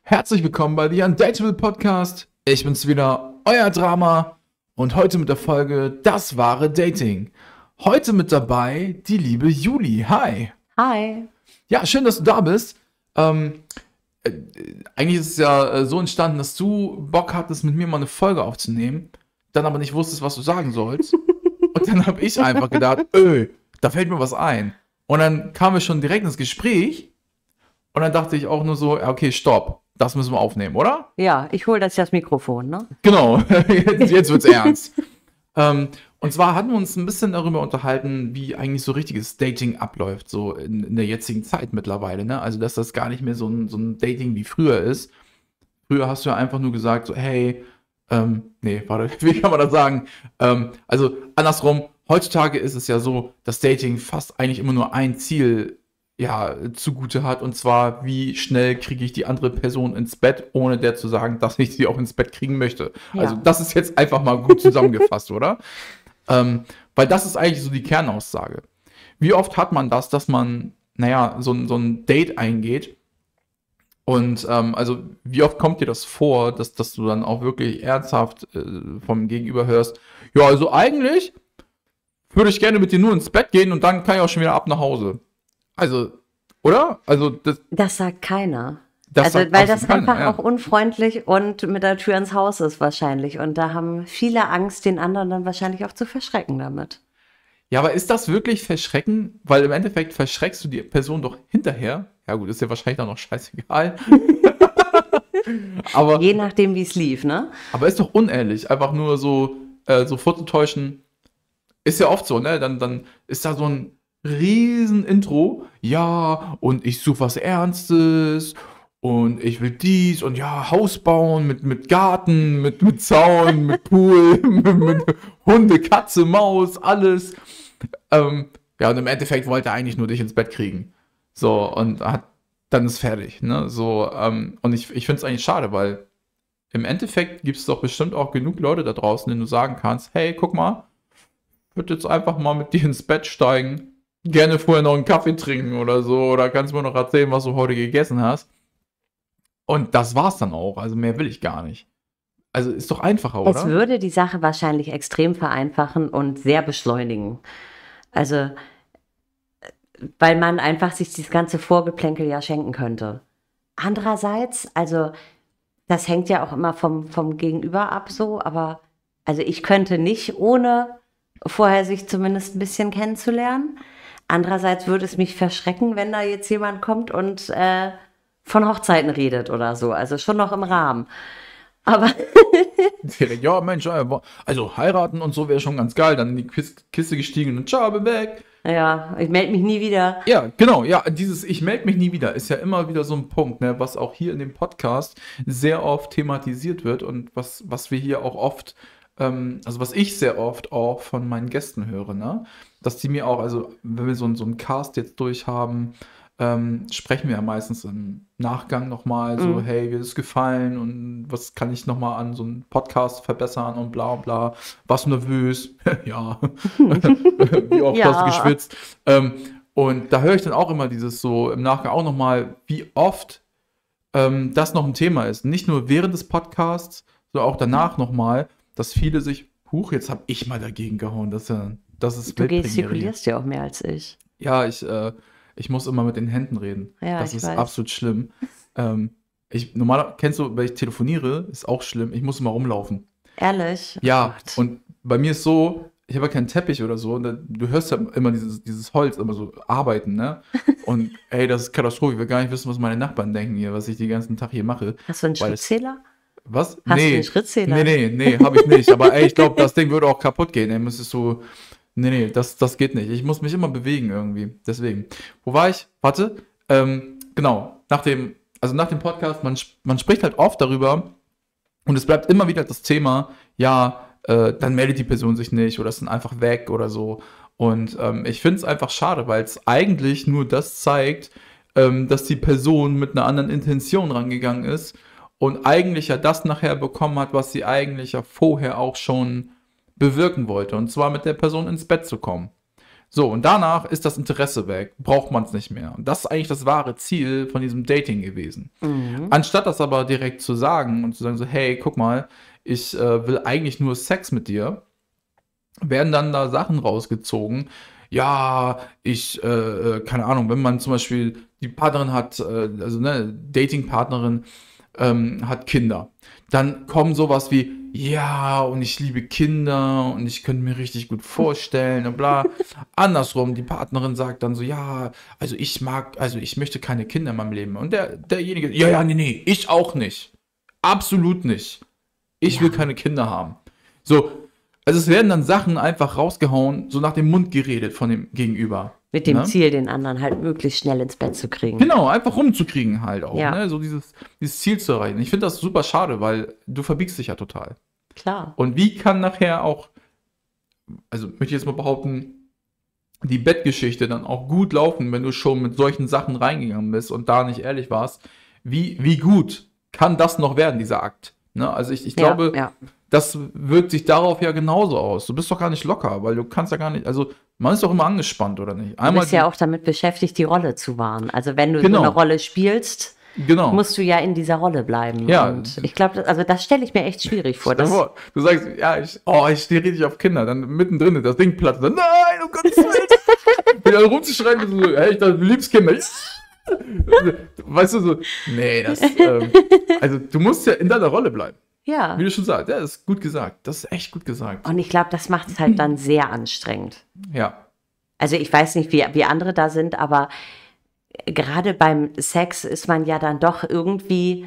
Herzlich willkommen bei The Undateable Podcast. Ich bin's wieder, euer Drama. Und heute mit der Folge Das wahre Dating. Heute mit dabei die liebe Juli. Hi. Hi. Ja, schön, dass du da bist. Eigentlich ist es ja so entstanden, dass du Bock hattest, mit mir mal eine Folge aufzunehmen, dann aber nicht wusstest, was du sagen sollst. Und dann habe ich einfach gedacht, da fällt mir was ein. Und dann kamen wir schon direkt ins Gespräch. Und dann dachte ich auch nur so, ja, okay, stopp. Das müssen wir aufnehmen, oder? Ja, ich hole das Mikrofon, ne? Genau, jetzt wird's ernst. Und zwar hatten wir uns ein bisschen darüber unterhalten, wie eigentlich so richtiges Dating abläuft, so in der jetzigen Zeit mittlerweile, ne? Also, dass das gar nicht mehr so ein Dating wie früher ist. Früher hast du ja einfach nur gesagt, so, hey, nee, warte, wie kann man das sagen? Also, andersrum, heutzutage ist es ja so, dass Dating fast eigentlich immer nur ein Ziel zugute hat, und zwar, wie schnell kriege ich die andere Person ins Bett, ohne der zu sagen, dass ich sie auch ins Bett kriegen möchte. Ja. Also das ist jetzt einfach mal gut zusammengefasst, oder? Weil das ist eigentlich so die Kernaussage. Wie oft hat man das, dass man, so ein Date eingeht und also wie oft kommt dir das vor, dass du dann auch wirklich ernsthaft vom Gegenüber hörst, ja, also eigentlich würde ich gerne mit dir nur ins Bett gehen und dann kann ich auch schon wieder ab nach Hause. Also, oder? Also das sagt keiner. Das weil sagt das absolut keiner, einfach auch unfreundlich und mit der Tür ins Haus ist wahrscheinlich. Und da haben viele Angst, den anderen dann wahrscheinlich auch zu verschrecken damit. Ja, aber ist das wirklich verschrecken? Weil im Endeffekt verschreckst du die Person doch hinterher. Ja gut, ist ja wahrscheinlich dann noch scheißegal. Aber, je nachdem, wie es lief, ne? Aber ist doch unehrlich, einfach nur so vorzutäuschen. Ist ja oft so, ne? Dann ist da so ein riesen Intro. Ja, und ich suche was Ernstes. Und ich will dies und ja, Haus bauen mit Garten, mit Zaun, mit Pool, mit Hunde, Katze, Maus, alles. Und im Endeffekt wollte er eigentlich nur dich ins Bett kriegen. So, und dann ist fertig, ne? So, und ich finde es eigentlich schade, weil im Endeffekt gibt es doch bestimmt auch genug Leute da draußen, denen du sagen kannst, hey, guck mal, ich würde jetzt einfach mal mit dir ins Bett steigen, gerne vorher noch einen Kaffee trinken oder so, oder kannst mir noch erzählen, was du heute gegessen hast. Und das war's dann auch. Also mehr will ich gar nicht. Also ist doch einfacher, oder? Es würde die Sache wahrscheinlich extrem vereinfachen und sehr beschleunigen. Also, weil man einfach sich dieses ganze Vorgeplänkel ja schenken könnte. Andererseits, also, das hängt ja auch immer vom Gegenüber ab so, aber also ich könnte nicht, ohne vorher sich zumindest ein bisschen kennenzulernen. Andererseits würde es mich verschrecken, wenn da jetzt jemand kommt und von Hochzeiten redet oder so. Also schon noch im Rahmen. Aber ja, Mensch, also heiraten und so wäre schon ganz geil. Dann in die Kiste gestiegen und ciao, bin weg. ja, ich melde mich nie wieder. Ja, genau. Ja, dieses Ich melde mich nie wieder ist ja immer wieder so ein Punkt, ne, was auch hier in dem Podcast sehr oft thematisiert wird und was wir hier auch oft, also was ich sehr oft auch von meinen Gästen höre, ne, dass die mir auch, also wenn wir so einen Cast jetzt durchhaben, sprechen wir ja meistens im Nachgang nochmal so, hey, wie ist es gefallen und was kann ich nochmal an so einem Podcast verbessern und bla bla. Warst du nervös? Ja. Wie oft hast du geschwitzt? Und da höre ich dann auch immer dieses so im Nachgang auch nochmal, wie oft das noch ein Thema ist. Nicht nur während des Podcasts, sondern auch danach nochmal, dass viele sich, jetzt habe ich mal dagegen gehauen. Das ist Du gestikulierst ja auch mehr als ich. Ja, ich muss immer mit den Händen reden. Ja, das ich ist weiß. absolut schlimm. Kennst du, wenn ich telefoniere, ist auch schlimm. Ich muss immer rumlaufen. Ehrlich? Ja, Oh Gott. und bei mir ist so, ich habe ja keinen Teppich oder so. Und du hörst ja immer dieses Holz immer so arbeiten, ne? Und ey, das ist Katastrophe. Ich will gar nicht wissen, was meine Nachbarn denken hier, was ich den ganzen Tag hier mache. Hast du einen Weil es- Schrittzähler? Was? Hast du einen Schrittzähler? Nee, habe ich nicht. Aber ey, ich glaube, das Ding würde auch kaputt gehen. Ey, müsstest du. Nee, das geht nicht. Ich muss mich immer bewegen irgendwie. Deswegen. Wo war ich? Warte. Genau. Nach dem Podcast, man spricht halt oft darüber und es bleibt immer wieder das Thema, dann meldet die Person sich nicht oder ist dann einfach weg oder so. Und ich finde es einfach schade, weil es eigentlich nur das zeigt, dass die Person mit einer anderen Intention rangegangen ist und eigentlich ja das nachher bekommen hat, was sie eigentlich ja vorher auch schon bewirken wollte. Und zwar mit der Person ins Bett zu kommen. So, und danach ist das Interesse weg, braucht man es nicht mehr. Und das ist eigentlich das wahre Ziel von diesem Dating gewesen. Anstatt das aber direkt zu sagen und zu sagen so, hey, guck mal, ich will eigentlich nur Sex mit dir, werden dann da Sachen rausgezogen. Ja, keine Ahnung, wenn man zum Beispiel die Partnerin hat, also eine Dating-Partnerin hat Kinder, dann kommen sowas wie, ja, und ich liebe Kinder und ich könnte mir richtig gut vorstellen und bla. Andersrum, die Partnerin sagt dann so, ja, also ich möchte keine Kinder in meinem Leben. Und derjenige, ja, nee, ich auch nicht. Absolut nicht. Ich will keine Kinder haben. So, also es werden dann Sachen einfach rausgehauen, so nach dem Mund geredet von dem Gegenüber. Mit dem Ziel, den anderen halt möglichst schnell ins Bett zu kriegen. Genau, einfach rumzukriegen halt auch. Ja. Ne? So dieses Ziel zu erreichen. Ich finde das super schade, weil du verbiegst dich ja total. Klar. Und wie kann nachher auch, also möchte ich jetzt mal behaupten, die Bettgeschichte dann auch gut laufen, wenn du schon mit solchen Sachen reingegangen bist und da nicht ehrlich warst, wie gut kann das noch werden, dieser Akt? Ne? Also ich glaube, das wirkt sich darauf ja genauso aus. Du bist doch gar nicht locker, weil du kannst ja gar nicht, also man ist doch immer angespannt, oder nicht? Du bist ja auch damit beschäftigt, die Rolle zu wahren. Also wenn du so eine Rolle spielst, musst du ja in dieser Rolle bleiben. Ja. Und ich glaube, also das stelle ich mir echt schwierig vor. Du sagst, ja, ich stehe richtig auf Kinder, dann mittendrin das Ding platzt, dann, nein, um Gottes Willen. Wieder rumzuschreien, so, hey, du liebst Kinder. Weißt du, so, nee, also du musst ja in deiner Rolle bleiben. Ja. Wie du schon sagst, ja, das ist gut gesagt. Das ist echt gut gesagt. Und ich glaube, das macht es halt dann sehr anstrengend. Ja. Also ich weiß nicht, wie andere da sind, aber gerade beim Sex ist man ja dann doch irgendwie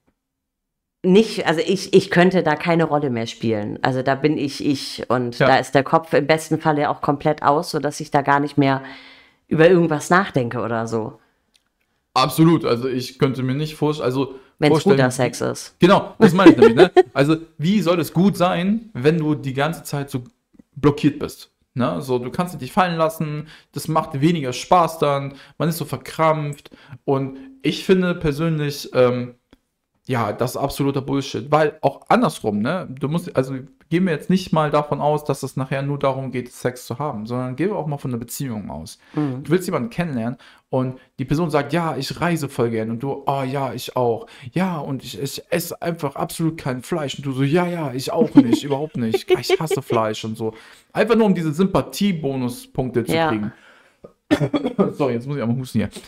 nicht, also ich könnte da keine Rolle mehr spielen. Also da bin ich und da ist der Kopf im besten Falle auch komplett aus, sodass ich da gar nicht mehr über irgendwas nachdenke oder so. Absolut, also ich könnte mir nicht vorstellen, wenn es guter Sex ist. Genau, das meine ich nämlich, ne? Also, wie soll es gut sein, wenn du die ganze Zeit so blockiert bist? Ne? So, du kannst dich fallen lassen, das macht weniger Spaß dann, man ist so verkrampft. Und ich finde persönlich, das ist absoluter Bullshit. Weil auch andersrum, ne? Gehen wir jetzt nicht mal davon aus, dass es nachher nur darum geht, Sex zu haben, sondern gehen wir auch mal von einer Beziehung aus. Du willst jemanden kennenlernen und die Person sagt, ja, ich reise voll gern und du, oh ja, ich auch. Ja, und ich esse einfach absolut kein Fleisch und du so, ja, ich auch nicht, überhaupt nicht. Ich hasse Fleisch und so. Einfach nur, um diese Sympathie-Bonuspunkte zu kriegen. Sorry, jetzt muss ich einmal husten hier.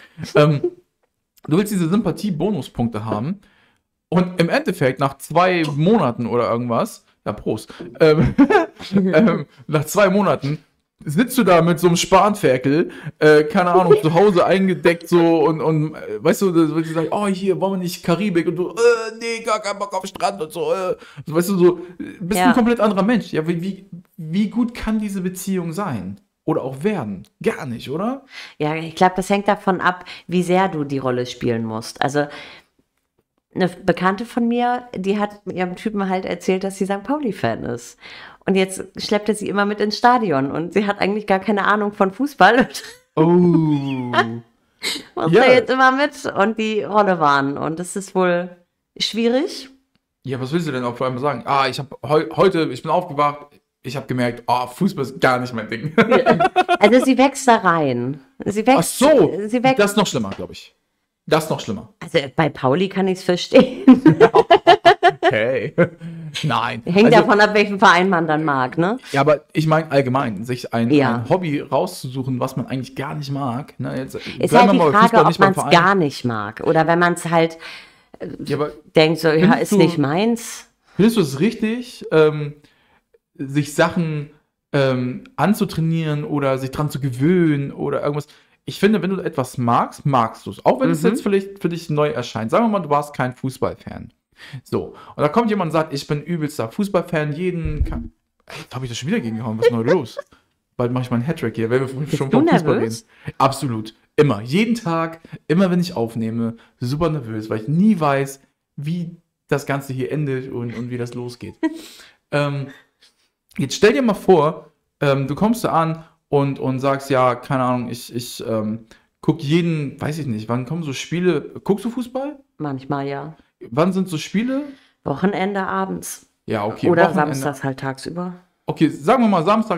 Du willst diese Sympathie-Bonuspunkte haben und im Endeffekt nach 2 Monaten oder irgendwas, ja, Prost. Nach 2 Monaten sitzt du da mit so einem Spanferkel, keine Ahnung, zu Hause eingedeckt so und weißt du, da wird sie sagen, oh, hier, wollen wir nicht Karibik? Und du, nee, gar keinen Bock auf den Strand und so. Weißt du, so, bist ein komplett anderer Mensch. Ja, wie gut kann diese Beziehung sein? Oder auch werden? Gar nicht, oder? Ja, ich glaube, das hängt davon ab, wie sehr du die Rolle spielen musst. Also, eine Bekannte von mir, die hat ihrem Typen halt erzählt, dass sie St. Pauli-Fan ist. Und jetzt schleppt er sie immer mit ins Stadion und sie hat eigentlich gar keine Ahnung von Fußball. Oh. Muss er jetzt immer mit und die Rolle wahren. Und das ist wohl schwierig. Ja, was willst du denn auch vor allem sagen? Ich habe ich bin aufgewacht, ich habe gemerkt, Fußball ist gar nicht mein Ding. Also sie wächst da rein. Ach so, das ist noch schlimmer, glaube ich. Das ist noch schlimmer. Also bei Pauli kann ich es verstehen. Okay. Nein. Hängt davon ab, welchen Verein man dann mag, ne? Ja, aber ich meine allgemein, sich ein Hobby rauszusuchen, was man eigentlich gar nicht mag. Ne, jetzt, ist halt die Frage, ob man es gar nicht mag. Oder wenn man es halt denkt, so, ja, ist nicht meins. Findest du es richtig, sich Sachen anzutrainieren oder sich dran zu gewöhnen oder irgendwas? Ich finde, wenn du etwas magst, magst du es. Auch wenn es jetzt vielleicht für dich neu erscheint. Sagen wir mal, du warst kein Fußballfan. So, und da kommt jemand und sagt, ich bin übelster Fußballfan, Jetzt habe ich das schon wieder gegengehauen, was ist denn los? Bald mache ich mal einen Hattrick hier, wenn wir schon vom Fußball reden. Absolut, immer, jeden Tag, immer wenn ich aufnehme, super nervös, weil ich nie weiß, wie das Ganze hier endet und wie das losgeht. Jetzt stell dir mal vor, du kommst da an und sagst, ja, keine Ahnung, ich guck weiß ich nicht, wann kommen so Spiele, guckst du Fußball? Manchmal, ja. Wann sind so Spiele? Wochenende abends. Ja, okay. Oder Samstags halt tagsüber. Okay, sagen wir mal Samstag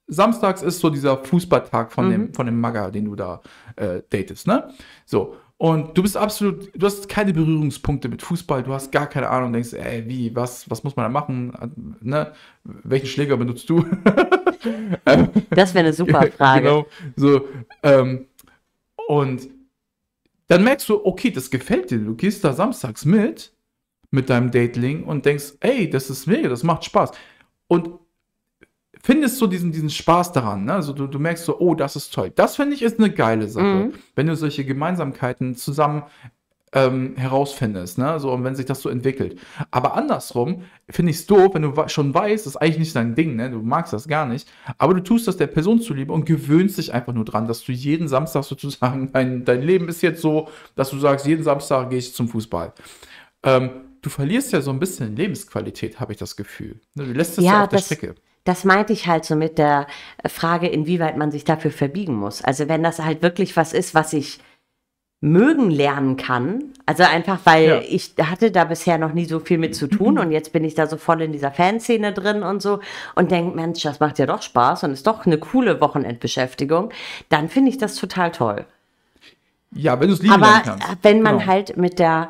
samstags ist so dieser Fußballtag von dem Magger, den du da datest, ne? So. Und du hast keine Berührungspunkte mit Fußball, du hast gar keine Ahnung, denkst, ey, was muss man da machen? Ne? Welchen Schläger benutzt du? Das wäre eine super Frage. Genau, so, und dann merkst du, okay, das gefällt dir, du gehst da samstags mit deinem Dateling und denkst, ey, das ist mega, das macht Spaß. Und findest so diesen Spaß daran, ne? Also du merkst so, oh, das ist toll. Das finde ich ist eine geile Sache, wenn du solche Gemeinsamkeiten zusammen herausfindest, ne? So, und wenn sich das so entwickelt. Aber andersrum finde ich es doof, wenn du schon weißt, das ist eigentlich nicht dein Ding, ne? Du magst das gar nicht, aber du tust das der Person zuliebe und gewöhnst dich einfach nur dran, dass du jeden Samstag sozusagen, dein Leben ist jetzt so, dass du sagst, jeden Samstag gehe ich zum Fußball. Du verlierst ja so ein bisschen Lebensqualität, habe ich das Gefühl. Ne? Du lässt es ja auf der Strecke. Das meinte ich halt so mit der Frage, inwieweit man sich dafür verbiegen muss. Also wenn das halt wirklich was ist, was ich mögen lernen kann, also einfach, weil ich hatte da bisher noch nie so viel mit zu tun und jetzt bin ich da so voll in dieser Fanszene drin und so und denke, Mensch, das macht ja doch Spaß und ist doch eine coole Wochenendbeschäftigung, dann finde ich das total toll. Ja, wenn du es lieben lernen kannst. Aber wenn man halt mit der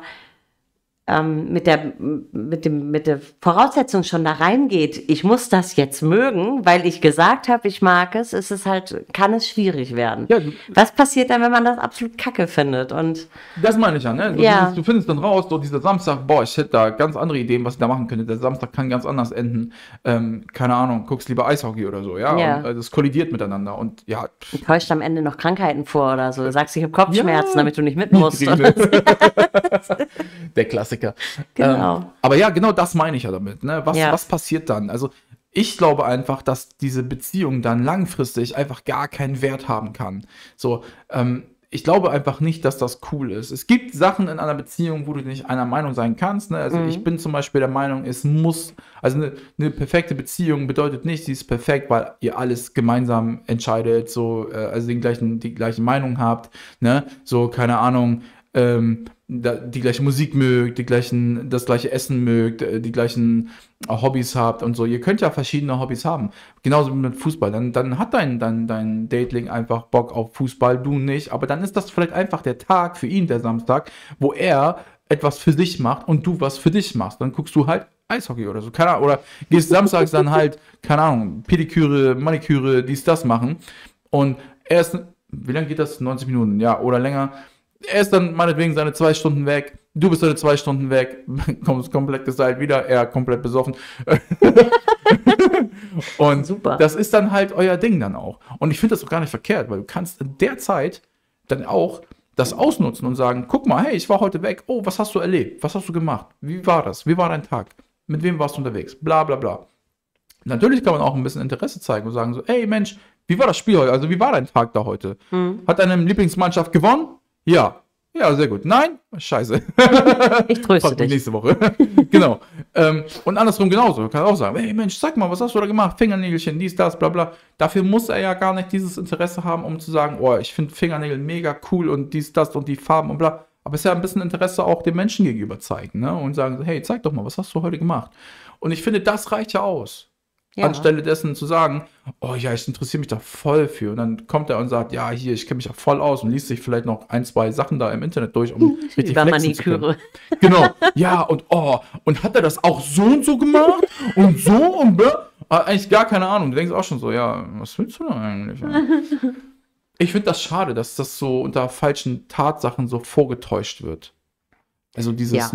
Voraussetzung schon da reingeht, ich muss das jetzt mögen, weil ich gesagt habe, ich mag es, kann es schwierig werden. Ja, was passiert dann, wenn man das absolut kacke findet? Und das meine ich ja, ne? Du findest dann raus, so dieser Samstag, boah, ich hätte da ganz andere Ideen, was ich da machen könnte. Der Samstag kann ganz anders enden. Keine Ahnung, guckst lieber Eishockey oder so, ja? Und, das kollidiert miteinander und ja. Du täuscht am Ende noch Krankheiten vor oder so. Du sagst, ich habe Kopfschmerzen, damit du nicht mit musst. Der Klassiker. Genau. Aber ja, genau das meine ich ja damit. Ne? Was passiert dann? Also ich glaube einfach, dass diese Beziehung dann langfristig einfach gar keinen Wert haben kann. So, ich glaube einfach nicht, dass das cool ist. Es gibt Sachen in einer Beziehung, wo du nicht einer Meinung sein kannst. Ne? Also ich bin zum Beispiel der Meinung, also eine perfekte Beziehung bedeutet nicht, sie ist perfekt, weil ihr alles gemeinsam entscheidet, so, also die gleiche Meinung habt, ne? So, keine Ahnung, die gleiche Musik mögt, das gleiche Essen mögt, die gleichen Hobbys habt und so. Ihr könnt ja verschiedene Hobbys haben. Genauso wie mit Fußball. Dann hat dein Dateling einfach Bock auf Fußball, du nicht. Aber dann ist das vielleicht einfach der Tag für ihn, der Samstag, wo er etwas für sich macht und du was für dich machst. Dann guckst du halt Eishockey oder so. Keine Ahnung. Oder gehst samstags dann halt, keine Ahnung, Pediküre, Maniküre, das machen. Und wie lange geht das? 90 Minuten, ja, oder länger. Er ist dann meinetwegen seine 2 Stunden weg, du bist seine 2 Stunden weg, kommst komplett geseilt wieder, er komplett besoffen. Und super. Das ist dann halt euer Ding dann auch. Und ich finde das auch gar nicht verkehrt, weil du kannst in der Zeit dann auch das ausnutzen und sagen, guck mal, hey, ich war heute weg, oh, was hast du erlebt, was hast du gemacht, wie war das, wie war dein Tag, mit wem warst du unterwegs, bla bla bla. Natürlich kann man auch ein bisschen Interesse zeigen und sagen so, ey Mensch, wie war das Spiel heute, also wie war dein Tag da heute? Hat deine Lieblingsmannschaft gewonnen? Ja, sehr gut. Nein? Scheiße. Ich tröste dich. Nächste Woche. Genau. Und andersrum genauso. Du kannst auch sagen, hey Mensch, sag mal, was hast du da gemacht? Fingernägelchen, dies, das, bla bla. Dafür muss er ja gar nicht dieses Interesse haben, um zu sagen, oh, ich finde Fingernägel mega cool und dies, das und die Farben und bla. Aber es ist ja ein bisschen Interesse auch dem Menschen gegenüber zeigen, ne? Und sagen, hey, zeig doch mal, was hast du heute gemacht? Und ich finde, das reicht ja aus. Ja. Anstelle dessen zu sagen, oh ja, ich interessiere mich da voll für. Und dann kommt er und sagt, ja, hier, ich kenne mich da voll aus und liest sich vielleicht noch 1, 2 Sachen da im Internet durch, um richtig flexen zu können. Genau, ja, und hat er das auch so und so gemacht? Und so und eigentlich gar keine Ahnung. Du denkst auch schon so, ja, was willst du denn eigentlich? Ich finde das schade, dass das so unter falschen Tatsachen so vorgetäuscht wird. Also dieses,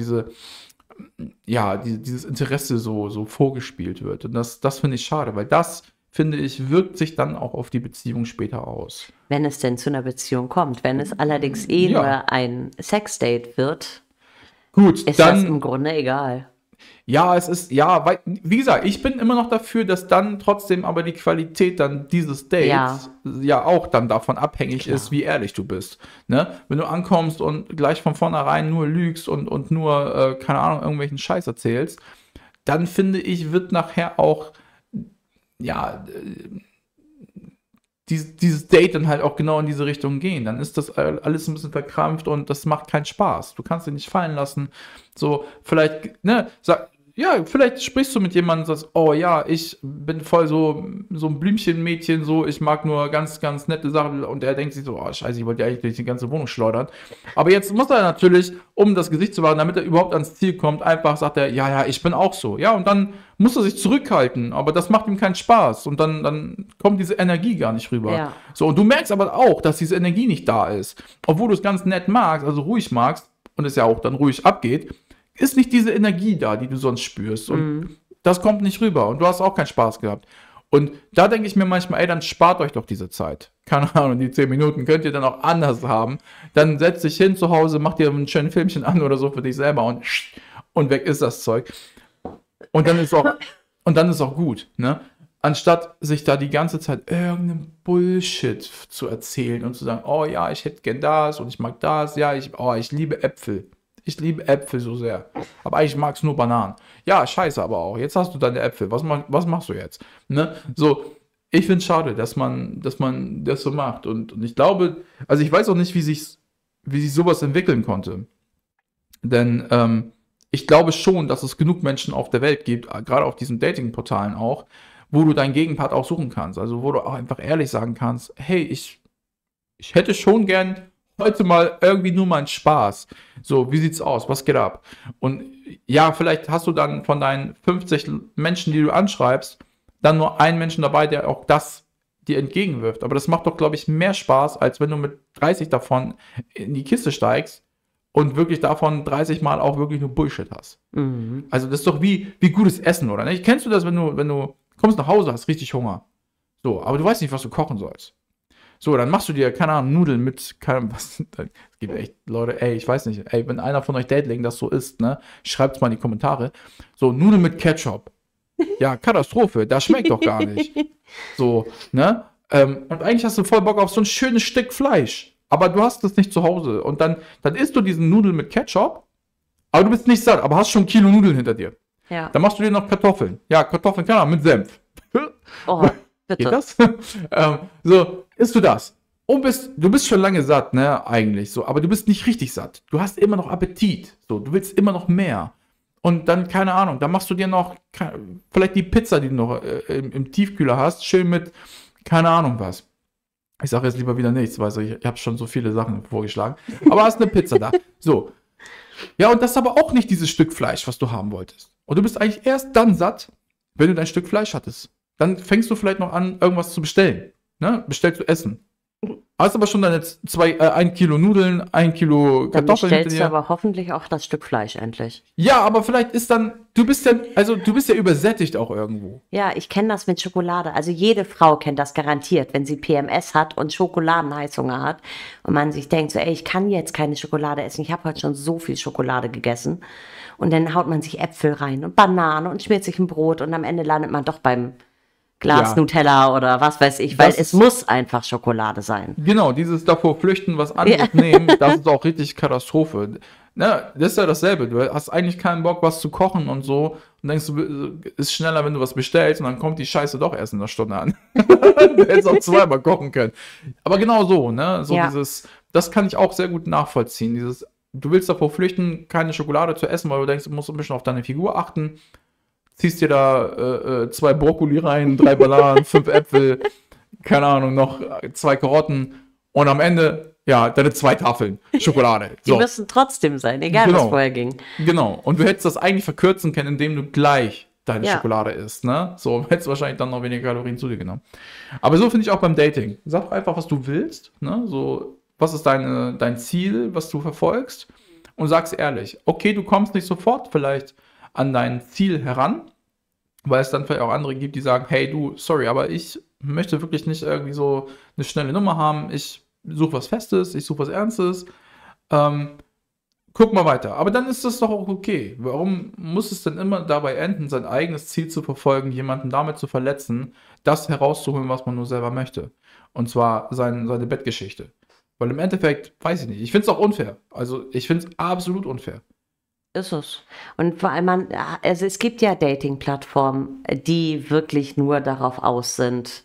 dieses Interesse so vorgespielt wird. Und das finde ich schade, weil das, finde ich, wirkt sich dann auch auf die Beziehung später aus. Wenn es denn zu einer Beziehung kommt. Wenn es allerdings nur ein Sexdate wird, ist das im Grunde egal. Ja, es ist, weil, wie gesagt, ich bin immer noch dafür, dass dann trotzdem aber die Qualität dann dieses Dates auch dann davon abhängig ist, wie ehrlich du bist. Ne? Wenn du ankommst und gleich von vornherein nur lügst und nur, keine Ahnung, irgendwelchen Scheiß erzählst, dann finde ich, wird nachher auch, dieses Date dann halt auch genau in diese Richtung gehen. Dann ist das alles ein bisschen verkrampft und das macht keinen Spaß. Du kannst dich nicht fallen lassen. So, vielleicht, ne, ja, vielleicht sprichst du mit jemandem und sagst, oh ja, ich bin voll so ein Blümchenmädchen, so, ich mag nur ganz, ganz nette Sachen und er denkt sich so, oh scheiße, ich wollte ja eigentlich durch die ganze Wohnung schleudern. Aber jetzt muss er natürlich, um das Gesicht zu wahren, damit er überhaupt ans Ziel kommt, einfach sagt er, ja, ja, ich bin auch so. Ja, und dann muss er sich zurückhalten, aber das macht ihm keinen Spaß und dann kommt diese Energie gar nicht rüber. Ja. So, und du merkst aber auch, dass diese Energie nicht da ist. Obwohl du es ganz nett magst, also ruhig magst und es ja auch dann ruhig abgeht, ist nicht diese Energie da, die du sonst spürst. Und das kommt nicht rüber. Und du hast auch keinen Spaß gehabt. Und da denke ich mir manchmal, ey, dann spart euch doch diese Zeit. Keine Ahnung, die 10 Minuten könnt ihr dann auch anders haben. Dann setz dich hin zu Hause, mach dir ein schönes Filmchen an oder so für dich selber und weg ist das Zeug. Und dann ist auch gut, ne? Anstatt sich da die ganze Zeit irgendeinen Bullshit zu erzählen und zu sagen, oh ja, ich hätte gern das und ich mag das, ja, ich liebe Äpfel. Ich liebe Äpfel so sehr. Aber eigentlich mag es nur Bananen. Ja, scheiße aber auch. Jetzt hast du deine Äpfel. Was machst du jetzt? Ne? So, ich finde es schade, dass man das so macht. Und ich glaube, also ich weiß auch nicht, wie sich sowas entwickeln konnte. Denn ich glaube schon, dass es genug Menschen auf der Welt gibt, gerade auf diesen Dating-Portalen auch, wo du deinen Gegenpart auch suchen kannst. Also wo du auch einfach ehrlich sagen kannst, hey, ich hätte schon gern heute mal irgendwie nur mal einen Spaß. So, wie sieht's aus? Was geht ab? Und ja, vielleicht hast du dann von deinen 50 Menschen, die du anschreibst, dann nur einen Menschen dabei, der auch das dir entgegenwirft. Aber das macht doch, glaube ich, mehr Spaß, als wenn du mit 30 davon in die Kiste steigst und wirklich davon 30 Mal auch wirklich nur Bullshit hast. Mhm. Also das ist doch wie gutes Essen, oder nicht? Kennst du das, wenn du kommst nach Hause, hast richtig Hunger. So, aber du weißt nicht, was du kochen sollst. So, dann machst du dir, keine Ahnung, Nudeln mit, es gibt echt Leute, ey, ich weiß nicht, ey, wenn einer von euch Dating das so isst, ne, schreibt's mal in die Kommentare. So, Nudeln mit Ketchup. Ja, Katastrophe, das schmeckt doch gar nicht. So, ne, und eigentlich hast du voll Bock auf so ein schönes Stück Fleisch, aber du hast das nicht zu Hause und dann isst du diesen Nudeln mit Ketchup, aber du bist nicht satt, aber hast schon 1 Kilo Nudeln hinter dir. Ja. Dann machst du dir noch Kartoffeln. Ja, Kartoffeln, keine Ahnung, mit Senf. Oh, bitte. Geht das? So, isst du das. Und du bist schon lange satt, ne, eigentlich so, aber du bist nicht richtig satt. Du hast immer noch Appetit. So, du willst immer noch mehr. Und dann, keine Ahnung, dann machst du dir noch vielleicht die Pizza, die du noch im Tiefkühler hast, schön mit, keine Ahnung was. Ich sage jetzt lieber wieder nichts, weil ich habe schon so viele Sachen vorgeschlagen. Aber hast eine Pizza da. So. Ja, und das ist aber auch nicht dieses Stück Fleisch, was du haben wolltest. Und du bist eigentlich erst dann satt, wenn du dein Stück Fleisch hattest. Dann fängst du vielleicht noch an, irgendwas zu bestellen. Ne? Bestellst du Essen. Hast aber schon deine 1 Kilo Nudeln, 1 Kilo Dann Kartoffeln hinter bestellst du dir. aber hoffentlich auch das Stück Fleisch endlich. Ja, aber vielleicht ist dann, du bist ja übersättigt auch irgendwo. Ja, ich kenne das mit Schokolade. Also jede Frau kennt das garantiert, wenn sie PMS hat und Schokoladenheißhunger hat und man sich denkt so, ey, ich kann jetzt keine Schokolade essen. Ich habe heute schon so viel Schokolade gegessen. Und dann haut man sich Äpfel rein und Banane und schmiert sich ein Brot und am Ende landet man doch beim Glas Ja. Nutella oder was weiß ich, weil Das es ist- muss einfach Schokolade sein. Genau, dieses davor flüchten, was anderes Ja. nehmen, das ist auch richtig Katastrophe. Ne, das ist ja dasselbe. Du hast eigentlich keinen Bock, was zu kochen und so. Und denkst du, ist schneller, wenn du was bestellst und dann kommt die Scheiße doch erst in einer Stunde an. Du hättest auch zweimal kochen können. Aber genau so, ne? So Ja. das kann ich auch sehr gut nachvollziehen. Du willst davor flüchten, keine Schokolade zu essen, weil du denkst, du musst ein bisschen auf deine Figur achten. Ziehst dir da 2 Brokkoli rein, 3 Bananen, 5 Äpfel, keine Ahnung, noch 2 Karotten und am Ende, ja, deine 2 Tafeln Schokolade. Die So, müssen trotzdem sein, egal was Genau. vorher ging. genau. Und du hättest das eigentlich verkürzen können, indem du gleich deine Ja. Schokolade isst, ne? So, hättest wahrscheinlich dann noch weniger Kalorien zu dir genommen. Aber so finde ich auch beim Dating. Sag doch einfach, was du willst, ne? So, was ist dein Ziel, was du verfolgst und sag's ehrlich. Okay, du kommst nicht sofort vielleicht an dein Ziel heran, weil es dann vielleicht auch andere gibt, die sagen, hey du, sorry, aber ich möchte wirklich nicht irgendwie so eine schnelle Nummer haben, ich suche was Festes, ich suche was Ernstes, guck mal weiter. Aber dann ist das doch auch okay. Warum muss es denn immer dabei enden, sein eigenes Ziel zu verfolgen, jemanden damit zu verletzen, das herauszuholen, was man nur selber möchte? Und zwar seine Bettgeschichte. Weil im Endeffekt, weiß ich nicht, ich finde es auch unfair. Also ich finde es absolut unfair. Ist es. Und vor allem, also es gibt ja Dating-Plattformen, die wirklich nur darauf aus sind,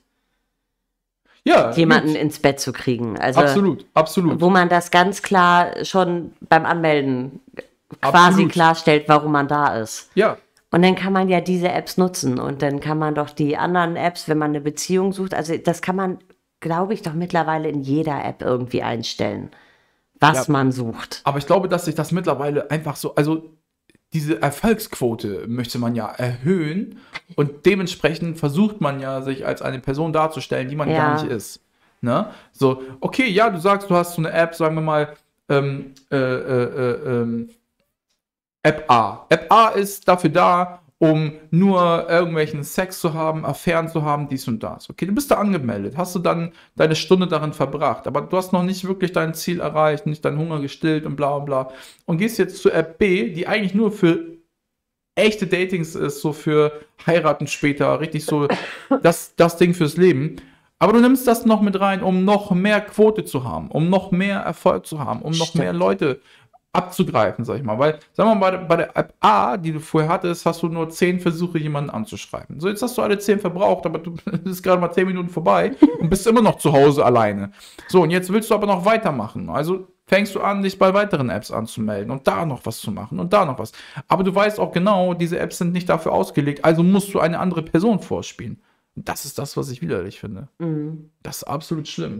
Ja, jemanden gibt's. ins Bett zu kriegen. Also Absolut, absolut. wo man das ganz klar schon beim Anmelden quasi Absolut. klarstellt, warum man da ist. Ja, Und dann kann man ja diese Apps nutzen und dann kann man doch die anderen Apps, wenn man eine Beziehung sucht, also das kann man, glaube ich, doch mittlerweile in jeder App irgendwie einstellen, was Ja, man sucht. aber ich glaube, dass sich das mittlerweile einfach so, also diese Erfolgsquote möchte man ja erhöhen und dementsprechend versucht man ja, sich als eine Person darzustellen, die man gar nicht Ja, ist. Ne? So, okay, ja, du sagst, du hast so eine App, sagen wir mal, ähm, äh, äh, ähm, App A. App A ist dafür da, um nur irgendwelchen Sex zu haben, Affären zu haben, dies und das. Okay, du bist da angemeldet, hast du dann deine Stunde darin verbracht, aber du hast noch nicht wirklich dein Ziel erreicht, nicht deinen Hunger gestillt und bla und bla. Und gehst jetzt zu App B, die eigentlich nur für echte Datings ist, so für heiraten später, richtig so das Ding fürs Leben. Aber du nimmst das noch mit rein, um noch mehr Quote zu haben, um noch mehr Erfolg zu haben, um noch mehr stimmt. Leute abzugreifen, sag ich mal. Weil, sagen wir mal, bei der App A, die du vorher hattest, hast du nur 10 Versuche, jemanden anzuschreiben. So, jetzt hast du alle 10 verbraucht, aber du bist gerade mal 10 Minuten vorbei und bist immer noch zu Hause alleine. So, und jetzt willst du aber noch weitermachen. Also fängst du an, dich bei weiteren Apps anzumelden und da noch was zu machen und da noch was. Aber du weißt auch genau, diese Apps sind nicht dafür ausgelegt, also musst du eine andere Person vorspielen. Und das ist das, was ich widerlich finde. Mhm. Das ist absolut schlimm.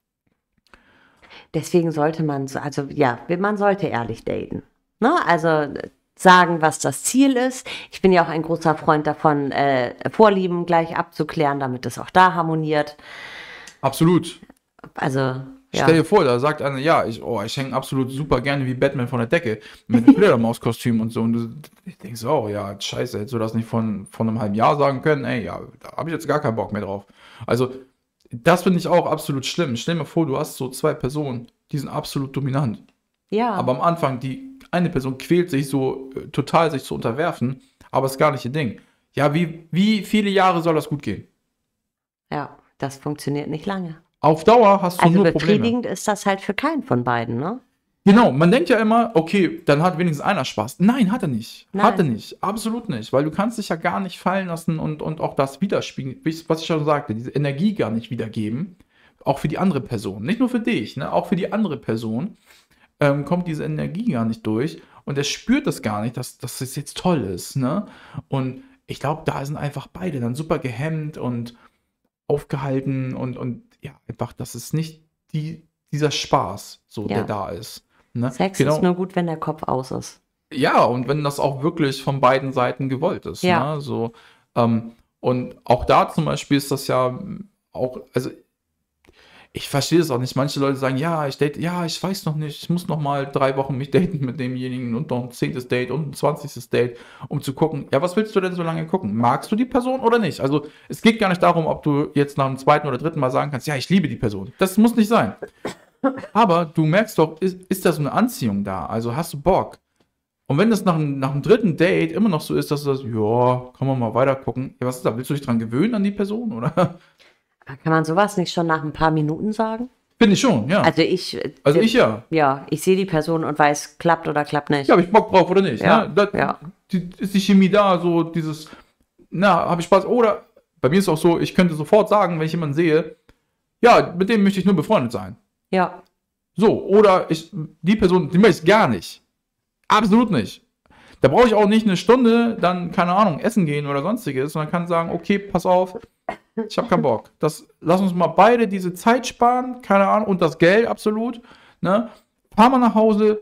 Deswegen sollte man, also ja, man sollte ehrlich daten. Ne? Also sagen, was das Ziel ist. Ich bin ja auch ein großer Freund davon, Vorlieben gleich abzuklären, damit es auch da harmoniert. Absolut. Also, Stell ja. dir vor, da sagt einer, ja, ich hänge absolut super gerne wie Batman von der Decke mit dem Fledermauskostüm und so. Und du denkst, oh ja, scheiße, hättest du das nicht von einem halben Jahr sagen können? Ey, ja, da habe ich jetzt gar keinen Bock mehr drauf. Also, das finde ich auch absolut schlimm. Stell dir mal vor, du hast so zwei Personen, die sind absolut dominant. Ja, Aber am Anfang, die eine Person quält sich so total, sich zu unterwerfen, aber ist gar nicht ihr Ding. Ja, wie viele Jahre soll das gut gehen? ja, das funktioniert nicht lange. Auf Dauer hast du Also nur Probleme. befriedigend ist das halt für keinen von beiden, ne? Genau, man denkt ja immer, okay, dann hat wenigstens einer Spaß. Nein, hat er nicht. Hat er Nein. nicht. Absolut nicht. Weil du kannst dich ja gar nicht fallen lassen und auch das widerspiegeln, was ich schon sagte, diese Energie gar nicht wiedergeben. Auch für die andere Person. Nicht nur für dich, ne? Auch für die andere Person kommt diese Energie gar nicht durch. Und er spürt das gar nicht, dass es jetzt toll ist, ne? Und ich glaube, da sind einfach beide dann super gehemmt und aufgehalten und ja, einfach, das ist nicht dieser Spaß, so, der Ja. da ist. Ne? Sex ist Genau. nur gut, wenn der Kopf aus ist. Ja, und wenn das auch wirklich von beiden Seiten gewollt ist. Ja. Ne? So, und auch da zum Beispiel ist das ja auch, also ich verstehe das auch nicht. Manche Leute sagen, ja, ich weiß noch nicht, ich muss noch mal 3 Wochen mich daten mit demjenigen und noch ein 10. Date und ein 20. Date, um zu gucken, ja, was willst du denn so lange gucken? Magst du die Person oder nicht? Also es geht gar nicht darum, ob du jetzt nach dem zweiten oder dritten Mal sagen kannst, ja, ich liebe die Person. Das muss nicht sein. Aber du merkst doch, ist da so eine Anziehung da? Also hast du Bock? Und wenn das nach dem dritten Date immer noch so ist, dass du das, ja, kann man mal weiter gucken. Ja, was ist da? Willst du dich dran gewöhnen an die Person, oder? Kann man sowas nicht schon nach ein paar Minuten sagen? Finde ich schon, ja. Also ich, Also ich ja. ja, ich sehe die Person und weiß, klappt oder klappt Ja, nicht. habe ich Bock drauf oder nicht? Ja, Ne? Da, ja. ist die Chemie da, so dieses, na, habe ich Spaß? Oder bei mir ist auch so, ich könnte sofort sagen, wenn ich jemanden sehe, ja, mit dem möchte ich nur befreundet sein. Ja, So, oder die Person, die möchte ich gar nicht. Absolut nicht. Da brauche ich auch nicht eine Stunde dann, keine Ahnung, essen gehen oder sonstiges, sondern kann sagen, okay, pass auf, ich habe keinen Bock. Lass uns mal beide diese Zeit sparen, keine Ahnung, und das Geld absolut. Ne? Fahr mal nach Hause,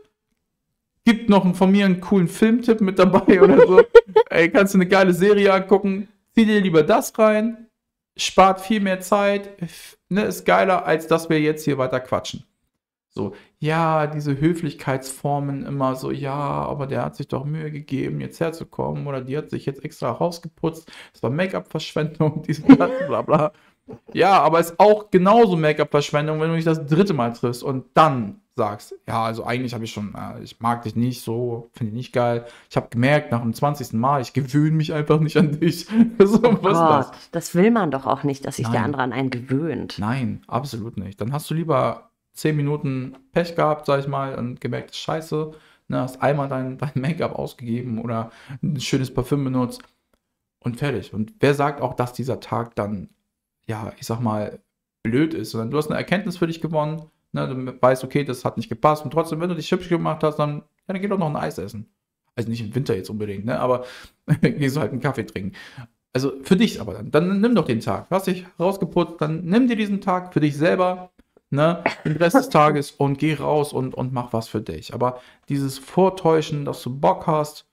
gibt noch von mir einen coolen Filmtipp mit dabei oder so. Ey, kannst du eine geile Serie angucken, zieh dir lieber das rein, spart viel mehr Zeit, ne, ist geiler, als dass wir jetzt hier weiter quatschen. So, ja, diese Höflichkeitsformen immer so, ja, aber der hat sich doch Mühe gegeben, jetzt herzukommen oder die hat sich jetzt extra rausgeputzt, das war Make-up-Verschwendung, dies, das, bla bla. Ja, aber ist auch genauso Make-up-Verschwendung, wenn du dich das dritte Mal triffst und dann sagst, ja, also eigentlich habe ich schon, ich mag dich nicht so, finde ich nicht geil. Ich habe gemerkt, nach dem 20. Mal, ich gewöhne mich einfach nicht an dich. So, oh was ist das? Gott, das will man doch auch nicht, dass sich der Nein. andere an einen gewöhnt. Nein, absolut nicht. Dann hast du lieber 10 Minuten Pech gehabt, sag ich mal, und gemerkt, das ist scheiße. Ne, hast einmal dein Make-up ausgegeben oder ein schönes Parfüm benutzt und fertig. Und wer sagt auch, dass dieser Tag dann, ja, ich sag mal, blöd ist, sondern du hast eine Erkenntnis für dich gewonnen, ne, du weißt, okay, das hat nicht gepasst und trotzdem, wenn du dich hübsch gemacht hast, dann geh doch noch ein Eis essen. Also nicht im Winter jetzt unbedingt, ne? Aber gehst du halt einen Kaffee trinken. Also für dich aber dann. Dann nimm doch den Tag. Du hast dich rausgeputzt, dann nimm dir diesen Tag für dich selber, ne? Den Rest des Tages und geh raus und mach was für dich. Aber dieses Vortäuschen, dass du Bock hast,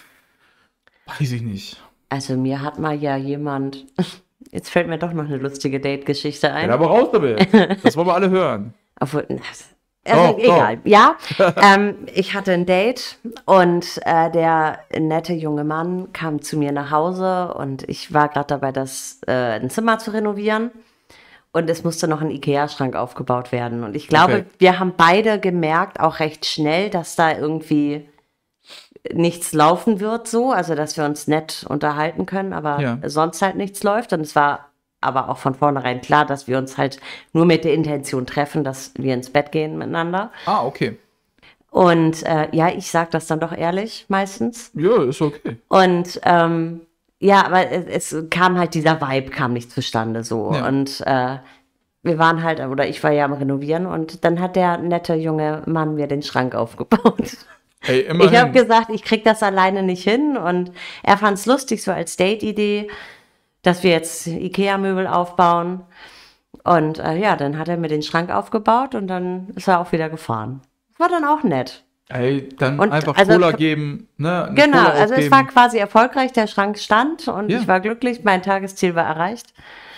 weiß ich nicht. Also mir hat mal ja jemand, jetzt fällt mir doch noch eine lustige Date-Geschichte Ja, ein. aber raus damit. Das wollen wir alle hören. Obwohl, Doch, egal. Ja, ich hatte ein Date und der nette junge Mann kam zu mir nach Hause und ich war gerade dabei, ein Zimmer zu renovieren und es musste noch ein Ikea-Schrank aufgebaut werden. Und ich glaube, Okay. wir haben beide gemerkt, auch recht schnell, dass da irgendwie nichts laufen wird so, also dass wir uns nett unterhalten können, aber Ja. sonst halt nichts läuft. Und es war aber auch von vornherein klar, dass wir uns halt nur mit der Intention treffen, dass wir ins Bett gehen miteinander. Ah, okay. Und ja, ich sag das dann doch ehrlich meistens. Ja, ist okay. Und ja, aber es kam halt, dieser Vibe kam nicht zustande so. Ja. Und wir waren halt, oder ich war ja am Renovieren und dann hat der nette junge Mann mir den Schrank aufgebaut. Hey, Ich habe immerhin. gesagt, ich krieg das alleine nicht hin und er fand es lustig, so als Date-Idee, dass wir jetzt Ikea-Möbel aufbauen. Und ja, dann hat er mir den Schrank aufgebaut und dann ist er auch wieder gefahren. War dann auch nett. Hey, dann Und einfach also- Cola geben, ne? Eine Genau, Cola also es ausgeben. war quasi erfolgreich, der Schrank stand und Ja. ich war glücklich, mein Tagesziel war erreicht.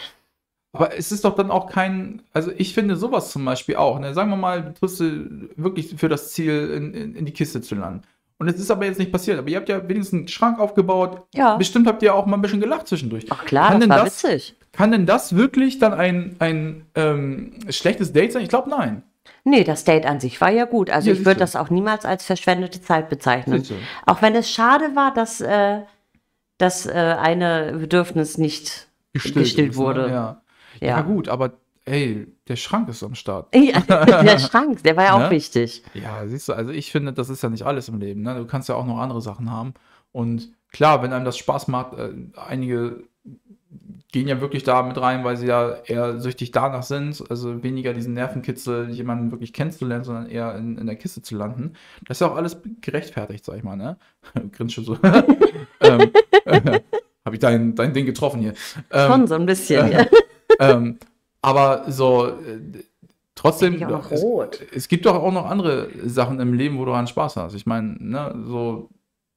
Aber es ist doch dann auch kein, also ich finde sowas zum Beispiel auch, ne? Sagen wir mal, du triffst wirklich für das Ziel, in die Kiste zu landen. Und es ist aber jetzt nicht passiert. Aber ihr habt ja wenigstens einen Schrank aufgebaut. Ja. Bestimmt habt ihr auch mal ein bisschen gelacht zwischendurch. Ach klar, Kann das denn war das- witzig. Kann denn das wirklich dann ein schlechtes Date sein? Ich glaube, nein. Nee, das Date an sich war ja gut. Also Ja, ich würde siehst du. das auch niemals als verschwendete Zeit bezeichnen. Siehst du. Auch wenn es schade war, dass das eine Bedürfnis nicht gestillt ist, wurde. Ne? Ja. Ja. Ja, gut, aber hey, der Schrank ist am Start. Ja, der Schrank, der war ja auch Ne? wichtig. Ja, siehst du, also ich finde, das ist ja nicht alles im Leben. Ne? Du kannst ja auch noch andere Sachen haben. Und klar, wenn einem das Spaß macht, einige gehen ja wirklich da mit rein, weil sie ja eher süchtig danach sind. Also weniger diesen Nervenkitzel, jemanden wirklich kennenzulernen, sondern eher in der Kiste zu landen. Das ist ja auch alles gerechtfertigt, sag ich mal. Ne? Grinst schon so. Habe ich dein Ding getroffen hier. Schon so ein bisschen. Ja. Aber so, trotzdem, Bin ich auch noch es, rot. es gibt doch auch noch andere Sachen im Leben, wo du an Spaß hast. Ich meine, ne, so,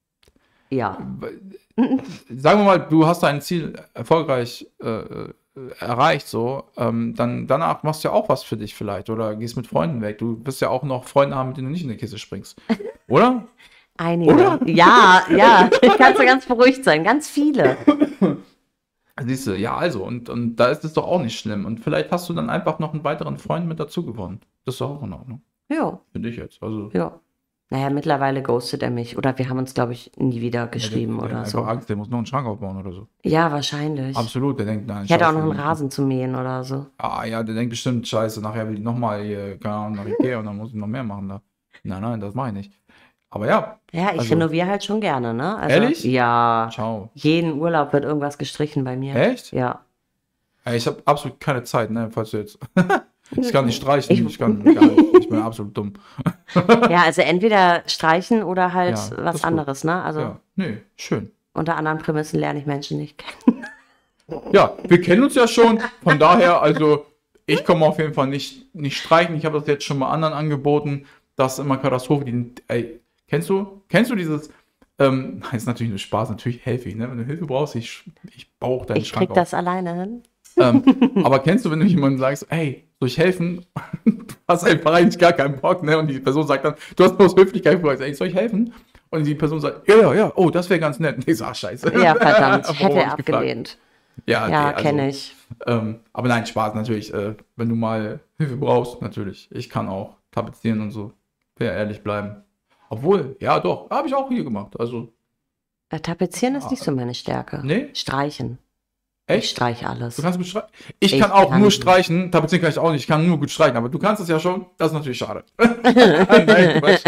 Ja. sagen wir mal, du hast dein Ziel erfolgreich erreicht, so, dann danach machst du ja auch was für dich vielleicht oder gehst mit Freunden weg. Du wirst ja auch noch Freunde haben, mit denen du nicht in die Kiste springst. Oder? Einige. Oder? Ja, ja. Kannst du ganz beruhigt sein. Ganz viele. Siehst du, ja, also, und da ist es doch auch nicht schlimm. Und vielleicht hast du dann einfach noch einen weiteren Freund mit dazu gewonnen. Das ist doch auch in Ordnung. Ja, Finde ich jetzt. Also, ja. Naja, mittlerweile ghostet er mich. Oder wir haben uns, glaube ich, nie wieder geschrieben der oder hat so. einfach Angst, der muss noch einen Schrank aufbauen oder so. Ja, wahrscheinlich. Absolut, der denkt, nein, Ich hätte auch scheiße, noch einen Rasen zu mähen oder so. Ah ja, der denkt bestimmt, scheiße, nachher will ich nochmal hier, keine Ahnung, nach Ikea und dann muss ich noch mehr machen da. Nein, das mache ich nicht. Aber ja, Ja, ich Also- renoviere halt schon gerne, ne? Also, Ehrlich? Ja. ciao. Jeden Urlaub wird irgendwas gestrichen bei mir. Echt? Ja. Ey, ich habe absolut keine Zeit, ne, falls du jetzt... Ich kann nicht streichen, Ich- ich kann gar nicht, ich bin absolut dumm. Ja, also entweder streichen oder halt Ja, das ist was gut. anderes, ne? Also Ja, nee, schön. unter anderen Prämissen lerne ich Menschen nicht kennen. Ja, wir kennen uns ja schon, von daher, also ich komme auf jeden Fall nicht streichen. Ich habe das jetzt schon mal anderen angeboten. Das ist immer Katastrophe. Ey, kennst du dieses, ist natürlich nur Spaß, natürlich helfe ich, ne? Wenn du Hilfe brauchst, ich baue auch deinen Ich Schrank krieg das alleine hin. Aber kennst du, wenn du jemandem sagst, ey, soll ich helfen? Du hast einfach eigentlich gar keinen Bock, ne? Und die Person sagt dann, du hast nur aus Höflichkeit gefragt, ey, soll ich helfen? Und die Person sagt, ja, oh, das wäre ganz nett. Und ich sag, scheiße. Ja, verdammt, Warum hätte hab er ich gefragt? abgelehnt. Ja, Ja, nee, also, kenne ich. aber nein, Spaß natürlich. Wenn du mal Hilfe brauchst, natürlich. Ich kann auch tapezieren und so. Fair ehrlich bleiben. Obwohl, ja doch, habe ich auch hier gemacht. Also, Tapezieren ist nicht so meine Stärke. nee, Streichen. Ich echt? streiche alles. Du kannst gut streichen. Ich Ich kann auch kann nur nicht. streichen. Tapezieren kann ich auch nicht. Ich kann nur gut streichen. Aber du kannst es ja schon. Das ist natürlich schade. Nein, Quatsch.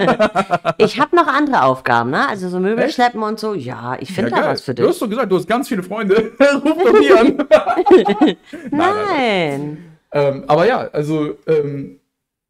Ich habe noch andere Aufgaben, ne? Also so Möbel Echt? schleppen und so. Ja, ich finde Ja, da geil. was für Du hast dich. doch gesagt, du hast ganz viele Freunde. Ruf doch die an. Nein. Aber ja, also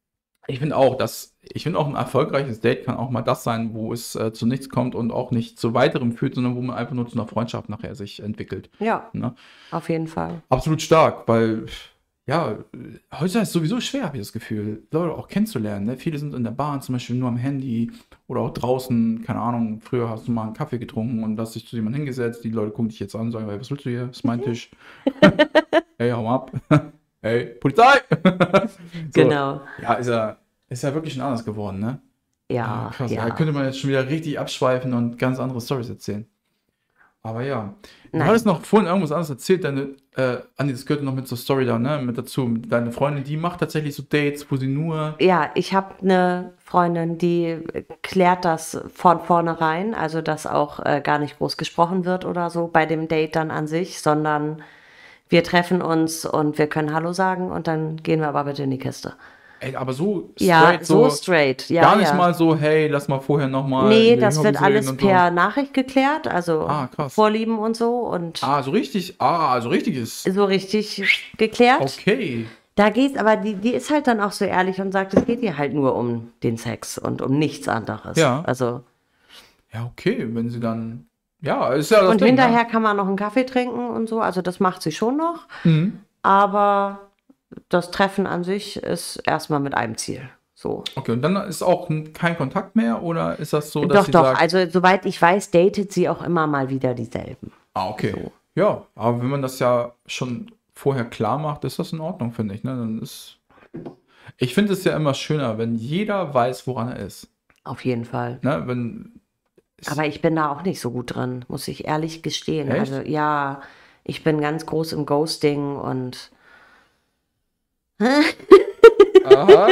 Ich finde auch, ein erfolgreiches Date kann auch mal das sein, wo es zu nichts kommt und auch nicht zu weiterem führt, sondern wo man einfach nur zu einer Freundschaft nachher sich entwickelt. Ja, Ne? auf jeden Fall. Absolut stark, weil, ja, heute ist es sowieso schwer, habe ich das Gefühl, Leute auch kennenzulernen. Ne? Viele sind in der Bahn zum Beispiel nur am Handy oder auch draußen, keine Ahnung, früher hast du mal einen Kaffee getrunken und hast dich zu jemandem hingesetzt, die Leute gucken dich jetzt an und sagen, hey, was willst du hier? Das ist mein Tisch. Hey, hau mal ab. Hey, Polizei! So, Genau. ja, ist ja wirklich schon anders geworden, ne? Ja, Krass, da ja. könnte man jetzt schon wieder richtig abschweifen und ganz andere Storys erzählen. Aber ja. Du Nein. hattest noch vorhin irgendwas anderes erzählt, Andi, das gehört noch mit zur Story da, ne? Mit dazu. Deine Freundin, die macht tatsächlich so Dates, wo sie nur. Ja, ich habe eine Freundin, die klärt das von vornherein, also dass auch gar nicht groß gesprochen wird oder so bei dem Date dann an sich, sondern wir treffen uns und wir können Hallo sagen und dann gehen wir aber bitte in die Kiste. Ey, aber so Ja, straight, so straight, ja, gar nicht ja. mal so, hey, lass mal vorher nochmal Nee, den das Hobby wird sehen alles und so. per Nachricht geklärt, also Ah, krass. Vorlieben und so und So richtig ist. so richtig geklärt. Okay. Da geht's, aber die ist halt dann auch so ehrlich und sagt, es geht ihr halt nur um den Sex und um nichts anderes. Ja. Also, Ja, okay, wenn sie dann. Ja, ist ja das und Ding, hinterher kann man noch einen Kaffee trinken und so, also das macht sie schon noch, Ne? aber das Treffen an sich ist erstmal mit einem Ziel. So. Okay, und dann ist auch kein Kontakt mehr oder ist das so, dass Doch, sie doch, sagt, also soweit ich weiß, datet sie auch immer mal wieder dieselben. okay. So. Ja, aber wenn man das ja schon vorher klar macht, ist das in Ordnung, finde ich. Ne? Ich finde es ja immer schöner, wenn jeder weiß, woran er ist. Auf jeden Fall. Ne? Aber ich bin da auch nicht so gut drin, muss ich ehrlich gestehen. Echt? Also ja, ich bin ganz groß im Ghosting und Aha.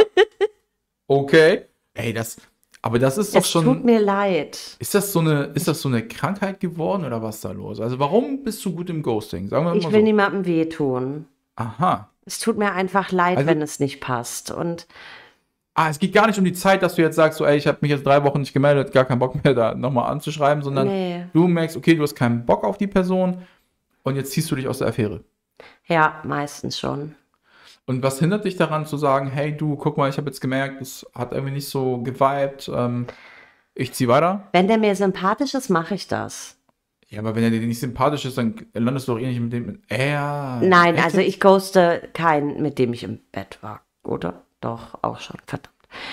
Okay. Ey, aber das ist doch es tut schon. mir leid. Ist das so eine Krankheit geworden oder was ist da los? Also warum bist du gut im Ghosting? Sagen wir Ich mal will so. niemandem wehtun. Aha. Es tut mir einfach leid, Also- wenn es nicht passt. Und Es geht gar nicht um die Zeit, dass du jetzt sagst, so, ey, ich habe mich jetzt 3 Wochen nicht gemeldet, gar keinen Bock mehr da nochmal anzuschreiben, sondern nee. du merkst, okay, du hast keinen Bock auf die Person und jetzt ziehst du dich aus der Affäre. Ja, meistens schon. Und was hindert dich daran zu sagen, hey du, guck mal, ich habe jetzt gemerkt, das hat irgendwie nicht so geweibt, ich zieh weiter? Wenn der mir sympathisch ist, mache ich das. Ja, aber wenn er dir nicht sympathisch ist, dann landest du doch eh nicht mit dem. Ja. Nein, Echt also jetzt? ich ghoste keinen, mit dem ich im Bett war, oder? Doch, auch schon, verdammt.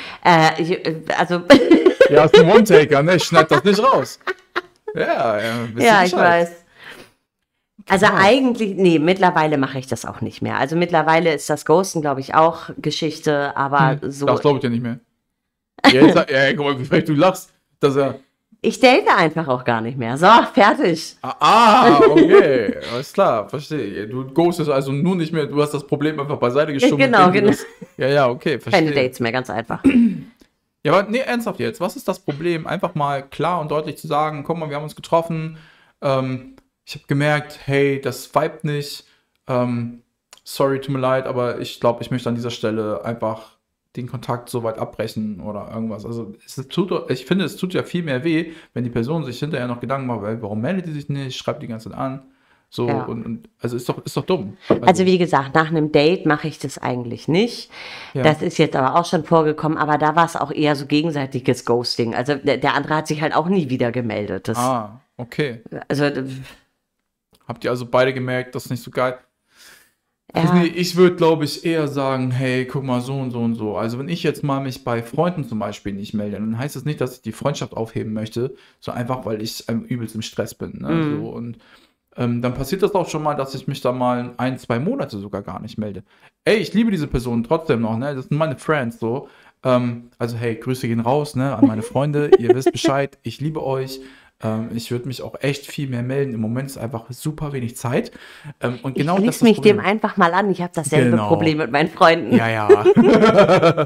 Also, Ja, ist ein One-Taker, ne? Ich schneid das nicht raus. Ja, wisst ihr ja, ich Bescheid. weiß. Also Krass. eigentlich, nee, mittlerweile mache ich das auch nicht mehr. Also mittlerweile ist das Ghosten, glaube ich, auch Geschichte, aber so, Das glaube ich ja nicht mehr. Jetzt, ja, guck mal, wie frech du lachst. Dass er. ich date einfach auch gar nicht mehr. So, fertig. Okay, alles klar, verstehe. Du ghostest also nur nicht mehr, du hast das Problem einfach beiseite geschoben. Genau, indem du genau. Ja, okay, verstehe. Keine Dates mehr, ganz einfach. Ja, aber nee, ernsthaft jetzt, was ist das Problem? Einfach mal klar und deutlich zu sagen, guck mal, wir haben uns getroffen, ich habe gemerkt, hey, das vibet nicht, sorry, tut mir leid, aber ich glaube, ich möchte an dieser Stelle einfach den Kontakt so weit abbrechen oder irgendwas. Also ich finde, es tut ja viel mehr weh, wenn die Person sich hinterher noch Gedanken macht, warum meldet die sich nicht, schreibt die ganze Zeit an. So, Ja. und also ist doch dumm. Also wie gesagt, nach einem Date mache ich das eigentlich nicht. Ja. Das ist jetzt aber auch schon vorgekommen, aber da war es auch eher so gegenseitiges Ghosting. Also der andere hat sich halt auch nie wieder gemeldet. Das, Okay. also Habt ihr also beide gemerkt, das ist nicht so geil? ja, Nee, ich würde, glaube ich, eher sagen, hey, guck mal, so und so und so. Also wenn ich jetzt mal mich bei Freunden zum Beispiel nicht melde, dann heißt das nicht, dass ich die Freundschaft aufheben möchte, so einfach, weil ich übelst im Stress bin. Ne? So, und dann passiert das auch schon mal, dass ich mich da mal 1, 2 Monate sogar gar nicht melde. Ey, ich liebe diese Person trotzdem noch, ne? Das sind meine Friends, so. Also hey, Grüße gehen raus, ne, an meine Freunde. Ihr wisst Bescheid, ich liebe euch. Ich würde mich auch echt viel mehr melden. Im Moment ist einfach super wenig Zeit. Und genau ich das schließe ist mich das Problem. dem einfach mal an. Ich habe dasselbe Genau. Problem mit meinen Freunden. Ja, ja.